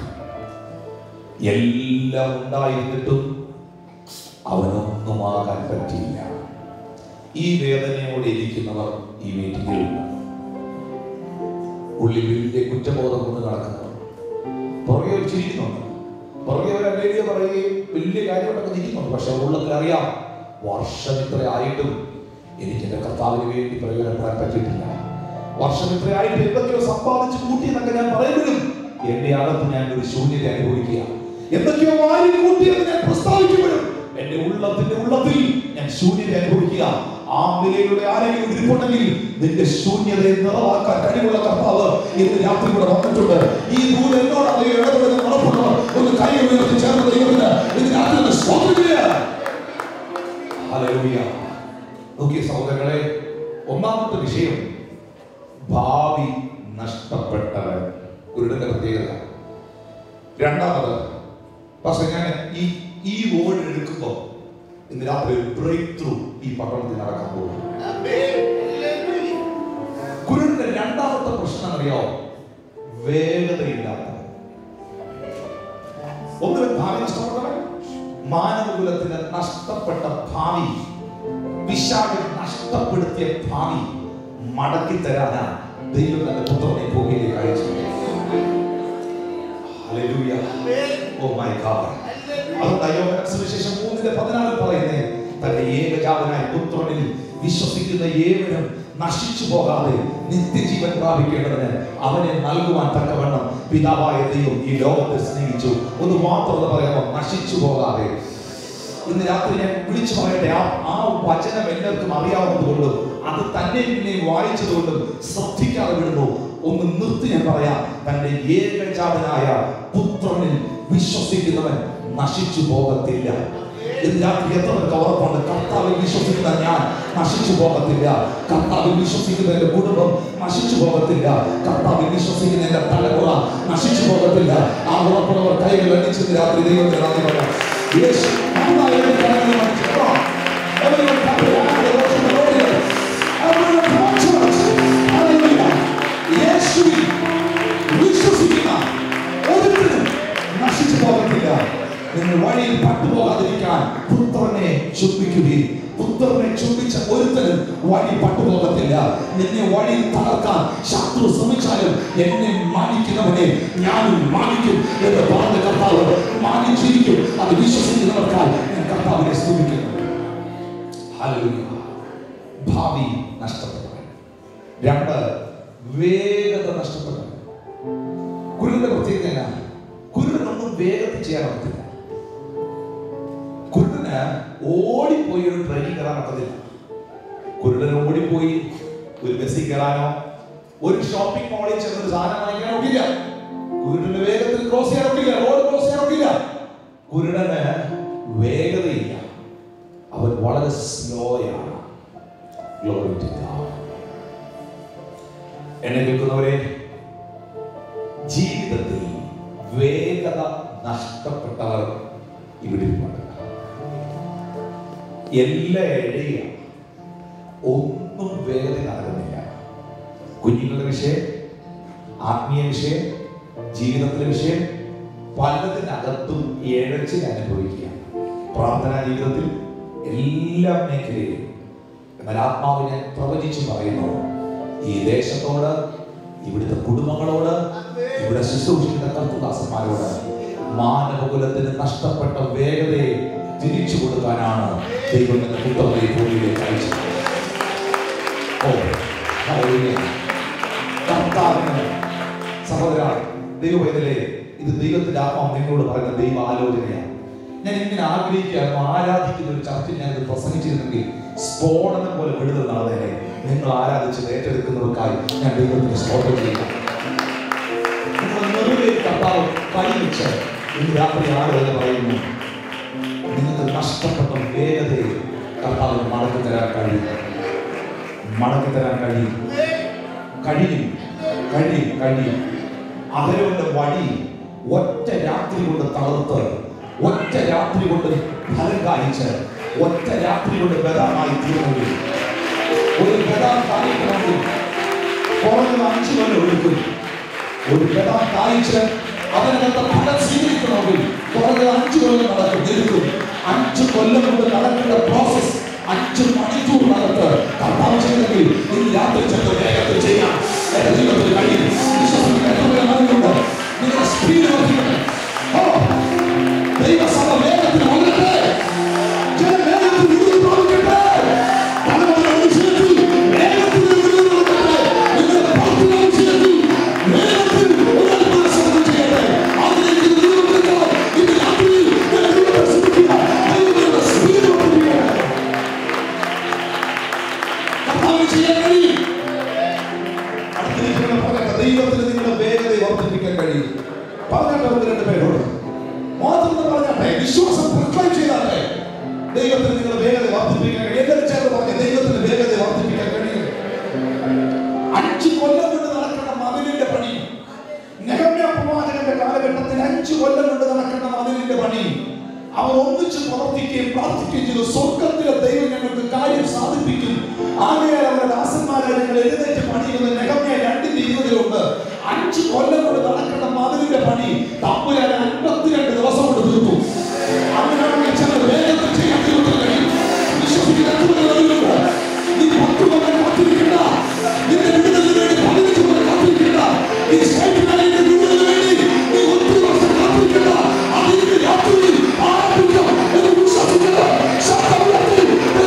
എല്ലാം ഉണ്ടായിരുന്നിട്ടും അവനൊന്നുമാകാൻ പറ്റിയില്ല. ഈ വേദനയോടെ ഇരിക്കുന്നവർ ഈ മീറ്റിംഗിലുണ്ട്. ഉള്ളിൽ വലിയ കുറ്റബോധം കൊണ്ട് നടക്കുന്നവർ, പുറകെ ചിരിക്കുന്നുണ്ട്, പുറകെ അവരല്ലേ പറയുകയും വലിയ കാര്യമായിട്ടൊക്കെ ഇരിക്കുന്നുണ്ട്. പക്ഷെ ഉള്ളത്തിൽ അറിയാം, വർഷം ഇത്രയായിട്ടും എനിക്ക് എൻ്റെ കർത്താവിന് വേണ്ടി പ്രയോജനപ്പെടാൻ പറ്റിയിട്ടില്ല. വർഷം ഇത്രയായിട്ട് എന്തൊക്കെയോ സമ്പാദിച്ച് കൂട്ടി എന്നൊക്കെ ഞാൻ പറയുമ്പോഴും എന്റെ അകത്ത് ഞാൻ ഒരു ശൂന്യത അനുഭവിക്കുക. എന്തൊക്കെയോ വാരി കൂട്ടിയെന്ന് ഞാൻ പ്രസ്താവിക്കുമ്പോഴും എന്റെ ഉള്ളത്തിൽ ഞാൻ ശൂന്യത അനുഭവിക്കുക. ആ നിലയിലൂടെ ആരെങ്കിലും ഇരിപ്പുണ്ടെങ്കിൽ നിന്റെ ശൂന്യതയെ നിറവാക്കാൻ കഴിവുള്ള കർത്താവ് ഇന്ന് രാത്രി കൂടെ വന്നിട്ടുണ്ട്. ഈ ദൂരം എന്നോട് അത് ഇടപെടുന്ന ഉറപ്പുള്ളവർ ഒന്ന് കൈ ഉയർത്തി ചേർന്ന് ദൈവത്തിന് ഇന്ന് രാത്രി സ്തോത്രം. ഹല്ലേലൂയ. നോക്കിയ സഹോദരങ്ങളെ, ഒന്നാമത്തെ വിഷയം ഭാവി നഷ്ടപ്പെട്ടവൻ, കുരുടന്റെ പ്രത്യേകത. രണ്ടാമത്, പക്ഷെ ഞാൻ ഈ വേർഡ് എടുക്കുമ്പോൾ ഇന്ന് രാത്രി ഒരു ബ്രേക്ക് ത്രൂ ഈ പട്ടണത്തിൽ നടക്കാൻ പോകും. കുരുടന്റെ രണ്ടാമത്തെ പ്രശ്നം അറിയോ? വേഗതയില്ലാത്ത. ഒന്ന് ഭാവി നഷ്ടപ്പെട്ടവൻ, മാനവകുലത്തിന് നഷ്ടപ്പെട്ട ഭാവി, പിശാച് നഷ്ടപ്പെടുത്തിയ ഭാവി മടക്കി തരാനാ ദൈവം തന്റെ പുത്രനെ ഭൂമിയിലേക്ക് അയച്ചു. ഹല്ലേലൂയ. Oh my God. അതുകൊണ്ട് യോഹന്നാൻ സുവിശേഷം 3:14 പറയുന്നേ, തന്റെ ഏകജാതനായ പുത്രനിൽ വിശ്വസിക്കുന്ന ഏവനും നശിച്ചു പോകാതെ നിത്യജീവൻ പ്രാപിക്കേണ്ടതിന് അവനെ നൽകുവാൻ തക്കവണ്ണം പിതാവായ ദൈവം ഈ ലോകത്തെ സ്നേഹിച്ചു. ഒന്ന് മാത്രം പറയാമോ? നശിച്ചു പോകാതെ. ഇന്ന് രാത്രി ഞാൻ വിളിച്ചു പറയട്ടെ, ആ വചനം എല്ലാവർക്കും അറിയാവുന്നതുകൊണ്ടും അത് തന്നെ പിന്നെ വായിച്ചതുകൊണ്ടും ശ്രദ്ധിക്കാതെ വിടുന്നു. ഒന്ന് നിർത്തി ഞാൻ പറയാം. തന്റെ ഏകജാതനായ പുത്രനിൽ വിശ്വസിക്കുന്നവൻ നശിച്ചു പോകത്തില്ല. ഇന്ന് രാത്രി എത്ര പേർക്ക് ഉറപ്പുണ്ട്? കർത്താവിൽ വിശ്വസിക്കുന്ന ഞാൻ നശിച്ചു പോകത്തില്ല. കർത്താവിൽ വിശ്വസിക്കുന്ന എന്റെ കുടുംബം നശിച്ചു പോകത്തില്ല. കർത്താവിൽ വിശ്വസിക്കുന്ന എന്റെ തലമുറ നശിച്ചു പോകത്തില്ല. ആ ഉറപ്പുള്ളവർ കൈകൾ അടിച്ചത് രാത്രി ദൈവത്തെ നന്ദി പറയാം. യേശു വിശ്വസിക്കുന്ന ഒരുത്തരും നശിച്ചു പോകത്തില്ല. നിങ്ങൾ വഴിയിൽ പട്ടുപോകാതിരിക്കാൻ പുത്രനെ ചുംബിക്കുകയും പുത്രനെ ചുംബിച്ച ഒരുത്തരും വഴി പട്ടുപോകത്തില്ല. നിന്നെ വഴിയിൽ തകർക്കാൻ ശത്രു ശ്രമിച്ചാലും എന്നെ മാനിക്കുന്നവനെ ഞാനും മാനിക്കും എന്ന് പറഞ്ഞ കർത്താവ് മാനിച്ചിരിക്കും. അത് വിശ്വസിക്കുന്നവർക്കായി ഞാൻ കർത്താവിനെ സ്തുതിക്കുന്നു. ഹല്ലേലൂയ. ഭാവി നഷ്ടപ്പെട്ടവൻ. രണ്ട്, വേഗത നഷ്ടപ്പെട്ടവൻ. കുരുടന്റെ പ്രത്യേകത, കുരുടനൊന്നും വേഗത്തിൽ ചെയ്യാൻ പറ്റില്ല. കുരുടന് ഓടിപ്പോയി ഒരു ട്രെയിനിൽ കയറാൻ പറ്റത്തില്ല. കുരുടന് ഓടിപ്പോയി ഒരു ബസ്സിൽ കയറാനോ ഒരു ഷോപ്പിംഗ് മാളിൽ ചെന്നൊരു സാധനം വാങ്ങിക്കാൻ ഒക്കില്ല. കുരുടന് വേഗത്തിൽ ക്രോസ് ചെയ്യാൻ ഒക്കില്ല, റോഡ് ക്രോസ് ചെയ്യാൻ ഒക്കില്ല. കുരുടന് വേഗതയില്ല, അവൻ വളരെ സ്ലോയാണ്. എന്നെ കേൾക്കുന്നവരെ, ജീവിതത്തിൽ വേഗത നഷ്ടപ്പെട്ടവർ ഇവിടെ ഉണ്ട്. എല്ലാ ഇടയും ഒന്നും വേഗത നടക്കുന്നില്ല. കുഞ്ഞുങ്ങളുടെ വിഷയം, ആത്മീയ വിഷയം, ജീവിതത്തിലെ വിഷയം, പലതിനകത്തും ഇഴച്ചിൽ അനുഭവിക്കുക. പ്രാർത്ഥനാ ജീവിതത്തിൽ എല്ലാ മേഖലയിലും. എന്നാൽ ആത്മാവിനെ പ്രവചിച്ചു പറയുന്നു, ഈ ദേശത്തോട്, ഇവിടുത്തെ കുടുംബങ്ങളോട്, ഇവിടെ ശുശ്രൂഷിക്കുന്ന കർത്തൃദാസന്മാരോട് മാനവകുലത്തിന് നഷ്ടപ്പെട്ട വേഗതയെ തിരിച്ചു കൊടുക്കാനാണ് ദൈവം എന്ന പുത്രനെ ഭൂമിയിലേക്ക് അയച്ചത്. Oh hallelujah. കർത്താവിന് സഹോദര ദൈവവേദനയെ, ഇത് ദൈവത്തിന്റെ ആത്മാവ് നിങ്ങളോട് പറയുന്ന ദൈവ ആലോചനയാണ്. ഞാൻ ഇങ്ങനെ ആഗ്രഹിക്കുകയായിരുന്നു, ആരാധിക്കുന്ന ഒരു ചർച്ചയിൽ ഞാനിത് പ്രസംഗിച്ചിരുന്നെങ്കിൽ സ്ഫോടനം പോലെ വിടുതൽ നടന്നേനെ. നിങ്ങൾ ആരാധിച്ചത് ഏറ്റെടുക്കുന്നവർക്കായി ഞാൻ ദൈവത്തിന് സ്തോത്രം ചെയ്യുന്നു. നിങ്ങൾ നിറവേറി കർത്താവ് കൈവച്ച് ഇന്ന് രാത്രി ആളുകൾ പറയുന്നു, നിങ്ങൾക്ക് നഷ്ടപ്പെട്ട വേഗതയെ കർത്താവ് മടക്കി തരാൻ കഴിയും. മടക്കി തരാൻ കഴിയും. കഴിയും കഴിയും കഴിയും. അവരുടെ വഴി ഒറ്റ രാത്രി കൊണ്ട് തളർത്ത്, ഒറ്റ രാത്രി കൊണ്ട് ഫലം കാണിച്ച്, ഒറ്റ രാത്രി കൊണ്ട് ബദാമായി തീർന്നു. ഒരു ബദാം കാണിക്കണമെങ്കിൽ കുറഞ്ഞ 5 കൊല്ലം എടുക്കും. ഒരു ബദാം കായ്ച്ച് അതിനകത്ത് ഫലം സ്വീകരിക്കണമെങ്കിൽ കുറഞ്ഞ 5 കൊല്ലം നടക്കും. 5 കൊല്ലം കൊണ്ട് നടക്കേണ്ട പ്രോസസ് 5 മണിക്കൂറിനകത്ത് കർത്താവ് ചെയ്തെങ്കിൽ ഈ രാത്രി ചെന്ന് വേഗത്തിൽ ചെയ്യാം. എന്റെ ജീവിതത്തിൽ കഴിയും. നിങ്ങളുടെ സ്പീഡ് വർദ്ധിക്കട്ടെ. ദൈവസഭ വേഗത്തിൽ വന്നിട്ട് ദൈവത്തിന് നിങ്ങളുടെ വേഗതയെ വർദ്ധിപ്പിക്കാൻ കഴിയും. പറഞ്ഞാട്ടെ 1-2 പേരോട് മാത്രം പറഞ്ഞാട്ടെ, വിശ്വാസം പ്രൊക്ലൈം ചെയ്താട്ടെ. ദൈവത്തിന് നിങ്ങളുടെ വേഗതയെ വർദ്ധിപ്പിക്കാൻ കഴിയും. എല്ലാവരും ചേർന്ന് പറഞ്ഞ ദൈവത്തിന് വേഗതയെ വർദ്ധിപ്പിക്കാൻ കഴിയും. 5 കൊല്ലം കൊണ്ട് നടക്കുന്ന മതിലിന്റെ പണി, നെഹമ്യാ പ്രവാചകന്റെ കാലഘട്ടത്തിൽ 5 കൊല്ലം കൊണ്ട് നടക്കുന്ന മതിലിന്റെ പണി അവർ ഒന്നിച്ച് പ്രവർത്തിക്കുകയും പ്രാർത്ഥിക്കുകയും ചെയ്തു. സ്വർഗത്തിലെ ദൈവം ഞങ്ങൾക്ക് കാര്യം സാധിപ്പിക്കും. ആകയാൽ അവരുടെ ദാസന്മാരെ ഞങ്ങൾ എഴുന്നേറ്റ് പണിയുന്നത് നെഹമ്യാ 2:20 5 കൊല്ലം കൊണ്ട് നടക്കുന്ന മതിലിന്റെ പണി തമ്പുരാൻ 52 ദിവസം കൊണ്ട് തീർത്തു. അങ്ങനെയാണെങ്കിൽ ചില വേഗത്തിൽ ചെയ്യാൻ കഴിയും. വിശ്വസിക്കുന്ന നീ 10 കൊല്ലം കാത്തിരിക്കണ്ട. നിന്റെ വിടുതലിന് വേണ്ടി 15 കൊല്ലം കാത്തിരിക്കണ്ട. ഈ സൈറ്റിനായിട്ട് വിടുതലിന് വേണ്ടി നീ 1 വർഷം കാത്തിരിക്കണ്ട. അതിന്റെ രാത്രി ആരംഭിക്കാം എന്ന് വിശ്വസിക്കുന്ന ശബ്ദമുയർത്തി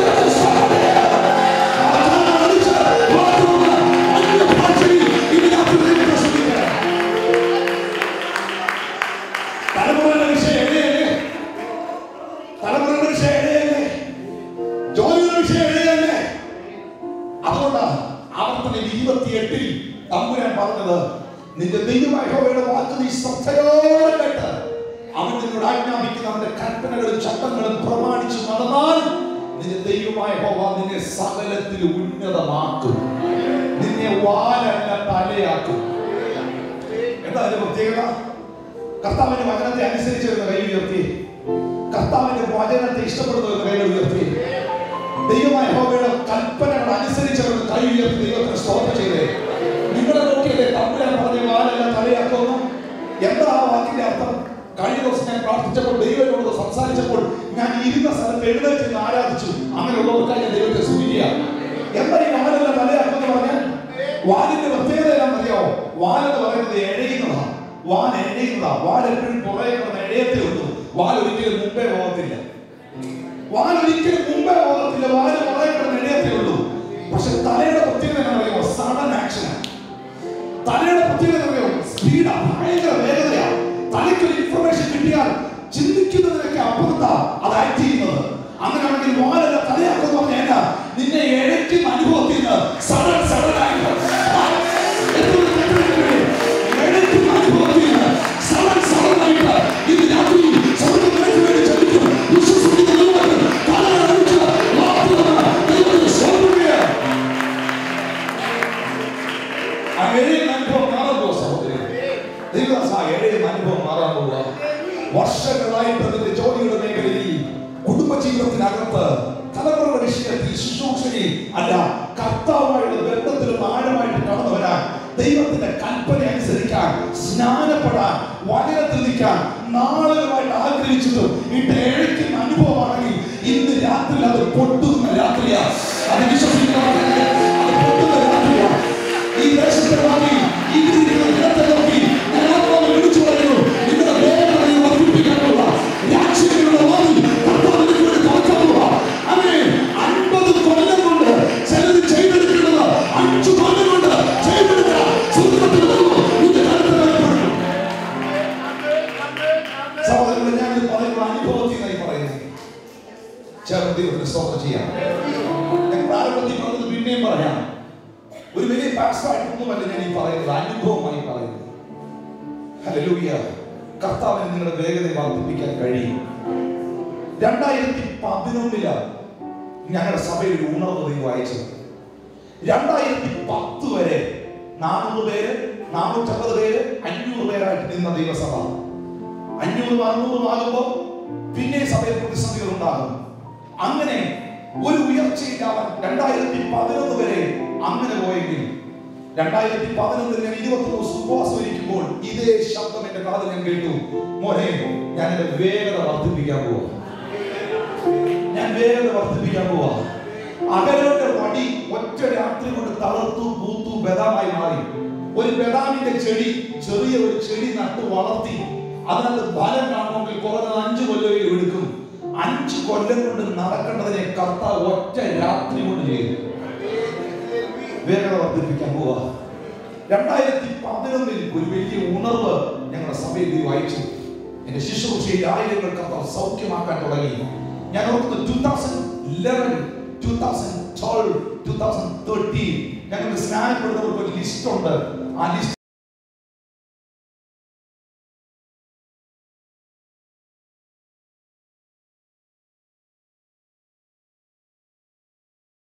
തലമുറയുടെ വിഷയം എഴുതിയല്ലേ, തലമുറയുടെ വിഷയം എഴുതിയല്ലേ, ജോലിയുടെ വിഷയം എഴുതിയല്ലേ. അതുകൊണ്ടാണ് ആവർത്തനം 28 തമ്പുരാൻ പറഞ്ഞത്, നിന്റെ ദൈവമായ യഹോവയുടെ വാക്ക് നീ ശ്രദ്ധയോടെ കേട്ട് അവൻ നിന്നോട് ആജ്ഞാപിക്കുന്ന അവന്റെ കൽപ്പനകളും ചട്ടങ്ങളും പ്രമാണിച്ച് നടന്നാൽ നിന്റെ ദൈവമായ യഹോവ നിന്നെ സകലത്തിൽ ഉന്നതമാക്കും, നിന്നെ വാലല്ല തലയാക്കും. എന്താ അതിന്റെ പ്രത്യേകത? കർത്താവിന്റെ വചനത്തെ അനുസരിച്ചിരുന്ന കൈ ഉയർത്തി, കർത്താവിന്റെ വചനത്തെ ഇഷ്ടപ്പെടുന്നവരുടെ കൈ ഉയർത്തി, ദൈവമായ യഹോവയുടെ കൽപ്പനകൾ അനുസരിച്ചവരുടെ കൈ ഉയർത്തി ദൈവത്തിന് സ്തോത്രം ചെയ്തേ. നിങ്ങളെ നോക്കിയല്ലേ തമ്പുരാൻ പറഞ്ഞ വാലല്ല തലയാക്കുന്നു? എന്താ ആ വാക്കിന്റെ അർത്ഥം? കഴിഞ്ഞ ദിവസം ഞാൻ പ്രാർത്ഥിച്ചപ്പോൾ ദൈവത്തോട് സംസാരിച്ചപ്പോൾ ഞാൻ ഇരുന്ന സ്ഥലത്ത് എഴുന്നേറ്റ് ആരാധിച്ചു. അങ്ങനെയുള്ളവർക്കായി ഞാൻ ദൈവത്തെ സ്തുതിക്കുക. എന്താ ഈ വാലല്ല തലയാക്കുന്നു പറഞ്ഞാൽ? വാലിന്റെ പ്രത്യേകത എന്താണെന്നറിയാമോ? വാലെന്ന് പറയുന്നത് എഴയുന്നതാണ്. വാൽ എഴയുന്നതാ. വാൽ എപ്പോഴും പുറകെ കിടന്ന് എഴയത്തേ ഉള്ളൂ. വാൽ ഒരിക്കലും മുമ്പേ പോകത്തില്ല. വാൽ ഒരിക്കലും മുമ്പേ പോകത്തില്ല. വാല് പുറകെ കിടന്ന് എഴയത്തേ ഉള്ളൂ. പക്ഷെ തലയുടെ പ്രത്യേകത എന്നറിയാമോ? സഡൻ ആക്ഷനാണ്. തലയുടെ പ്രത്യേകത അറിയാമോ? സ്പീഡാ, ഭയങ്കര വേഗതയാ. തലയ്ക്കൊരു ഇൻഫർമേഷൻ കിട്ടിയാൽ ചിന്തിക്കുന്നതിനൊക്കെ അപ്പുറത്താ അത് ആക്ട് ചെയ്യുന്നത്. അങ്ങനെയാണെങ്കിൽ വാലല്ല തലയാക്കുന്നു പറഞ്ഞാൽ നിന്നെ ഇഴയ്ക്കുന്ന അനുഭവത്തിൽ നിന്ന് സഡൻ ആയിട്ട് ഇത് രാത്രി സ്വർഗ്ഗത്തിലേക്ക് വേണ്ടി ചലിക്കും. വിശ്വസിക്കുന്ന വർഷങ്ങളായിട്ട് അതിന്റെ ജോലിയുടെ മേഖലയിൽ കുടുംബജീവിതത്തിനകത്ത് തലമുറയുടെ വിഷയത്തിൽ ശുശ്രൂഷയിൽ അല്ല കർത്താവുമായുള്ള ബന്ധത്തിലും ആഴമായിട്ട് കടന്നു വരാൻ ദൈവത്തിന്റെ കൽപ്പന അനുസരിക്കാൻ സ്നാനപ്പെടാൻ വചനത്തിൽ നിൽക്കാൻ നാളുകളായിട്ട് ആഗ്രഹിച്ചിട്ടും ഇത് എഴുക്കുന്ന അനുഭവമാണെങ്കിൽ ഇന്ന് രാത്രി അത് പൊട്ടുന്ന രാത്രിയാണ്. അത് വിശ്വസിക്കുന്നവർക്ക് അത് പൊട്ടുന്ന രാത്രിയാണ്. ഈ ദേശത്തെ നോക്കി ഈ ജനത്തെ നോക്കി ഞാൻ ആത്മാവ് വിളിച്ചു പറയുന്നു, നിങ്ങളുടെ വേദനയെ വർദ്ധിപ്പിക്കാനുള്ള രാജ്യങ്ങളുടെ വാതിൽ കർത്താവിന് വേണ്ടി തുറക്കുക. അങ്ങനെ 50 കൊല്ലം കൊണ്ട് ചിലത് ചെയ്തെടുക്കുന്നത് 5 കൊല്ലം കൊണ്ട് ചെയ്തെടുക്കുക. സ്വർഗ്ഗത്തിൽ വരുന്നു നിന്റെ കരുത്ത് വെളിപ്പെടും. സഹോദരങ്ങളെ, ഞാൻ പറയുന്ന അനുഭവത്തിൽ നിന്നായി പറയുന്നത് ചേർന്ന് ദൈവത്തിന് സ്തോത്രം ചെയ്യാം. ഞാൻ പ്രാരംഭത്തിൽ പറഞ്ഞത് പിന്നെയും പറയാം. ഒരു വലിയ പാസ്സായിട്ടൊന്നുമല്ല ഞാൻ ഈ പറയുന്നത്, അനുഭവമായി പറയുന്നത്. ഹല്ലേലൂയ. കർത്താവിന് നിങ്ങളുടെ വേഗതയെ വർദ്ധിപ്പിക്കാൻ കഴിയും. 2011 ഞങ്ങളുടെ സഭയിൽ ഒരു ഉണർവ് ദൈവം അയച്ചത്. 2010 വരെ 400 പേര്, 450 പേര്, 500 പേരായിട്ട് നിന്ന ദൈവസഭ 500, 600 ആകുമ്പോൾ പിന്നെ സഭയിൽ പ്രതിസന്ധികൾ ഉണ്ടാകും. അങ്ങനെ ഒരു ഉയർച്ചയില്ലാതെ 2011 വരെ അങ്ങനെ പോയെങ്കിൽ 2011 ഞാൻ 20 ദിവസം ഉപവാസം ഇരിക്കുമ്പോൾ ഇതേ ശബ്ദം എന്റെ കാതിൽ ഞാൻ കേട്ടു. മോനെ, ഞാൻ എന്റെ വേഗത വർദ്ധിപ്പിക്കാൻ പോവാ. ഞാൻ വേഗത വർദ്ധിപ്പിക്കാൻ പോവാ. അകലോന്റെ വടി ഒറ്റ രാത്രി കൊണ്ട് തളർത്തു പൂത്തു ബദാമായി മാറി. ഒരു ബദാമിന്റെ ചെടി, ചെറിയ ഒരു ചെടി നട്ട് വളർത്തി അതിനകത്ത് ഫലം കാണണമെങ്കിൽ കുറഞ്ഞത് 5 കൊല്ലം എടുക്കും. 5 കൊല്ലം കൊണ്ട് നടക്കേണ്ടതിനെ കർത്താവ് ഒറ്റ രാത്രി കൊണ്ട് ചെയ്തു. വേഗത വർദ്ധിപ്പിക്കാൻ പോവാ. 2011 ഒരു വലിയ ഉണർവ് ഞങ്ങളുടെ സഭയിൽ വായിച്ചു. എന്റെ ശുശ്രൂഷയിൽ ആയിരങ്ങൾ കർത്താവ് സൗഖ്യമാക്കാൻ തുടങ്ങി. ഞാൻ ഓർക്കുന്നു 2011, 2012, 2013 ഞങ്ങൾക്ക് സ്നാനപ്പെടുന്നവർക്ക് ഒരു ലിസ്റ്റ് ഉണ്ട്. ആ ലിസ്റ്റ്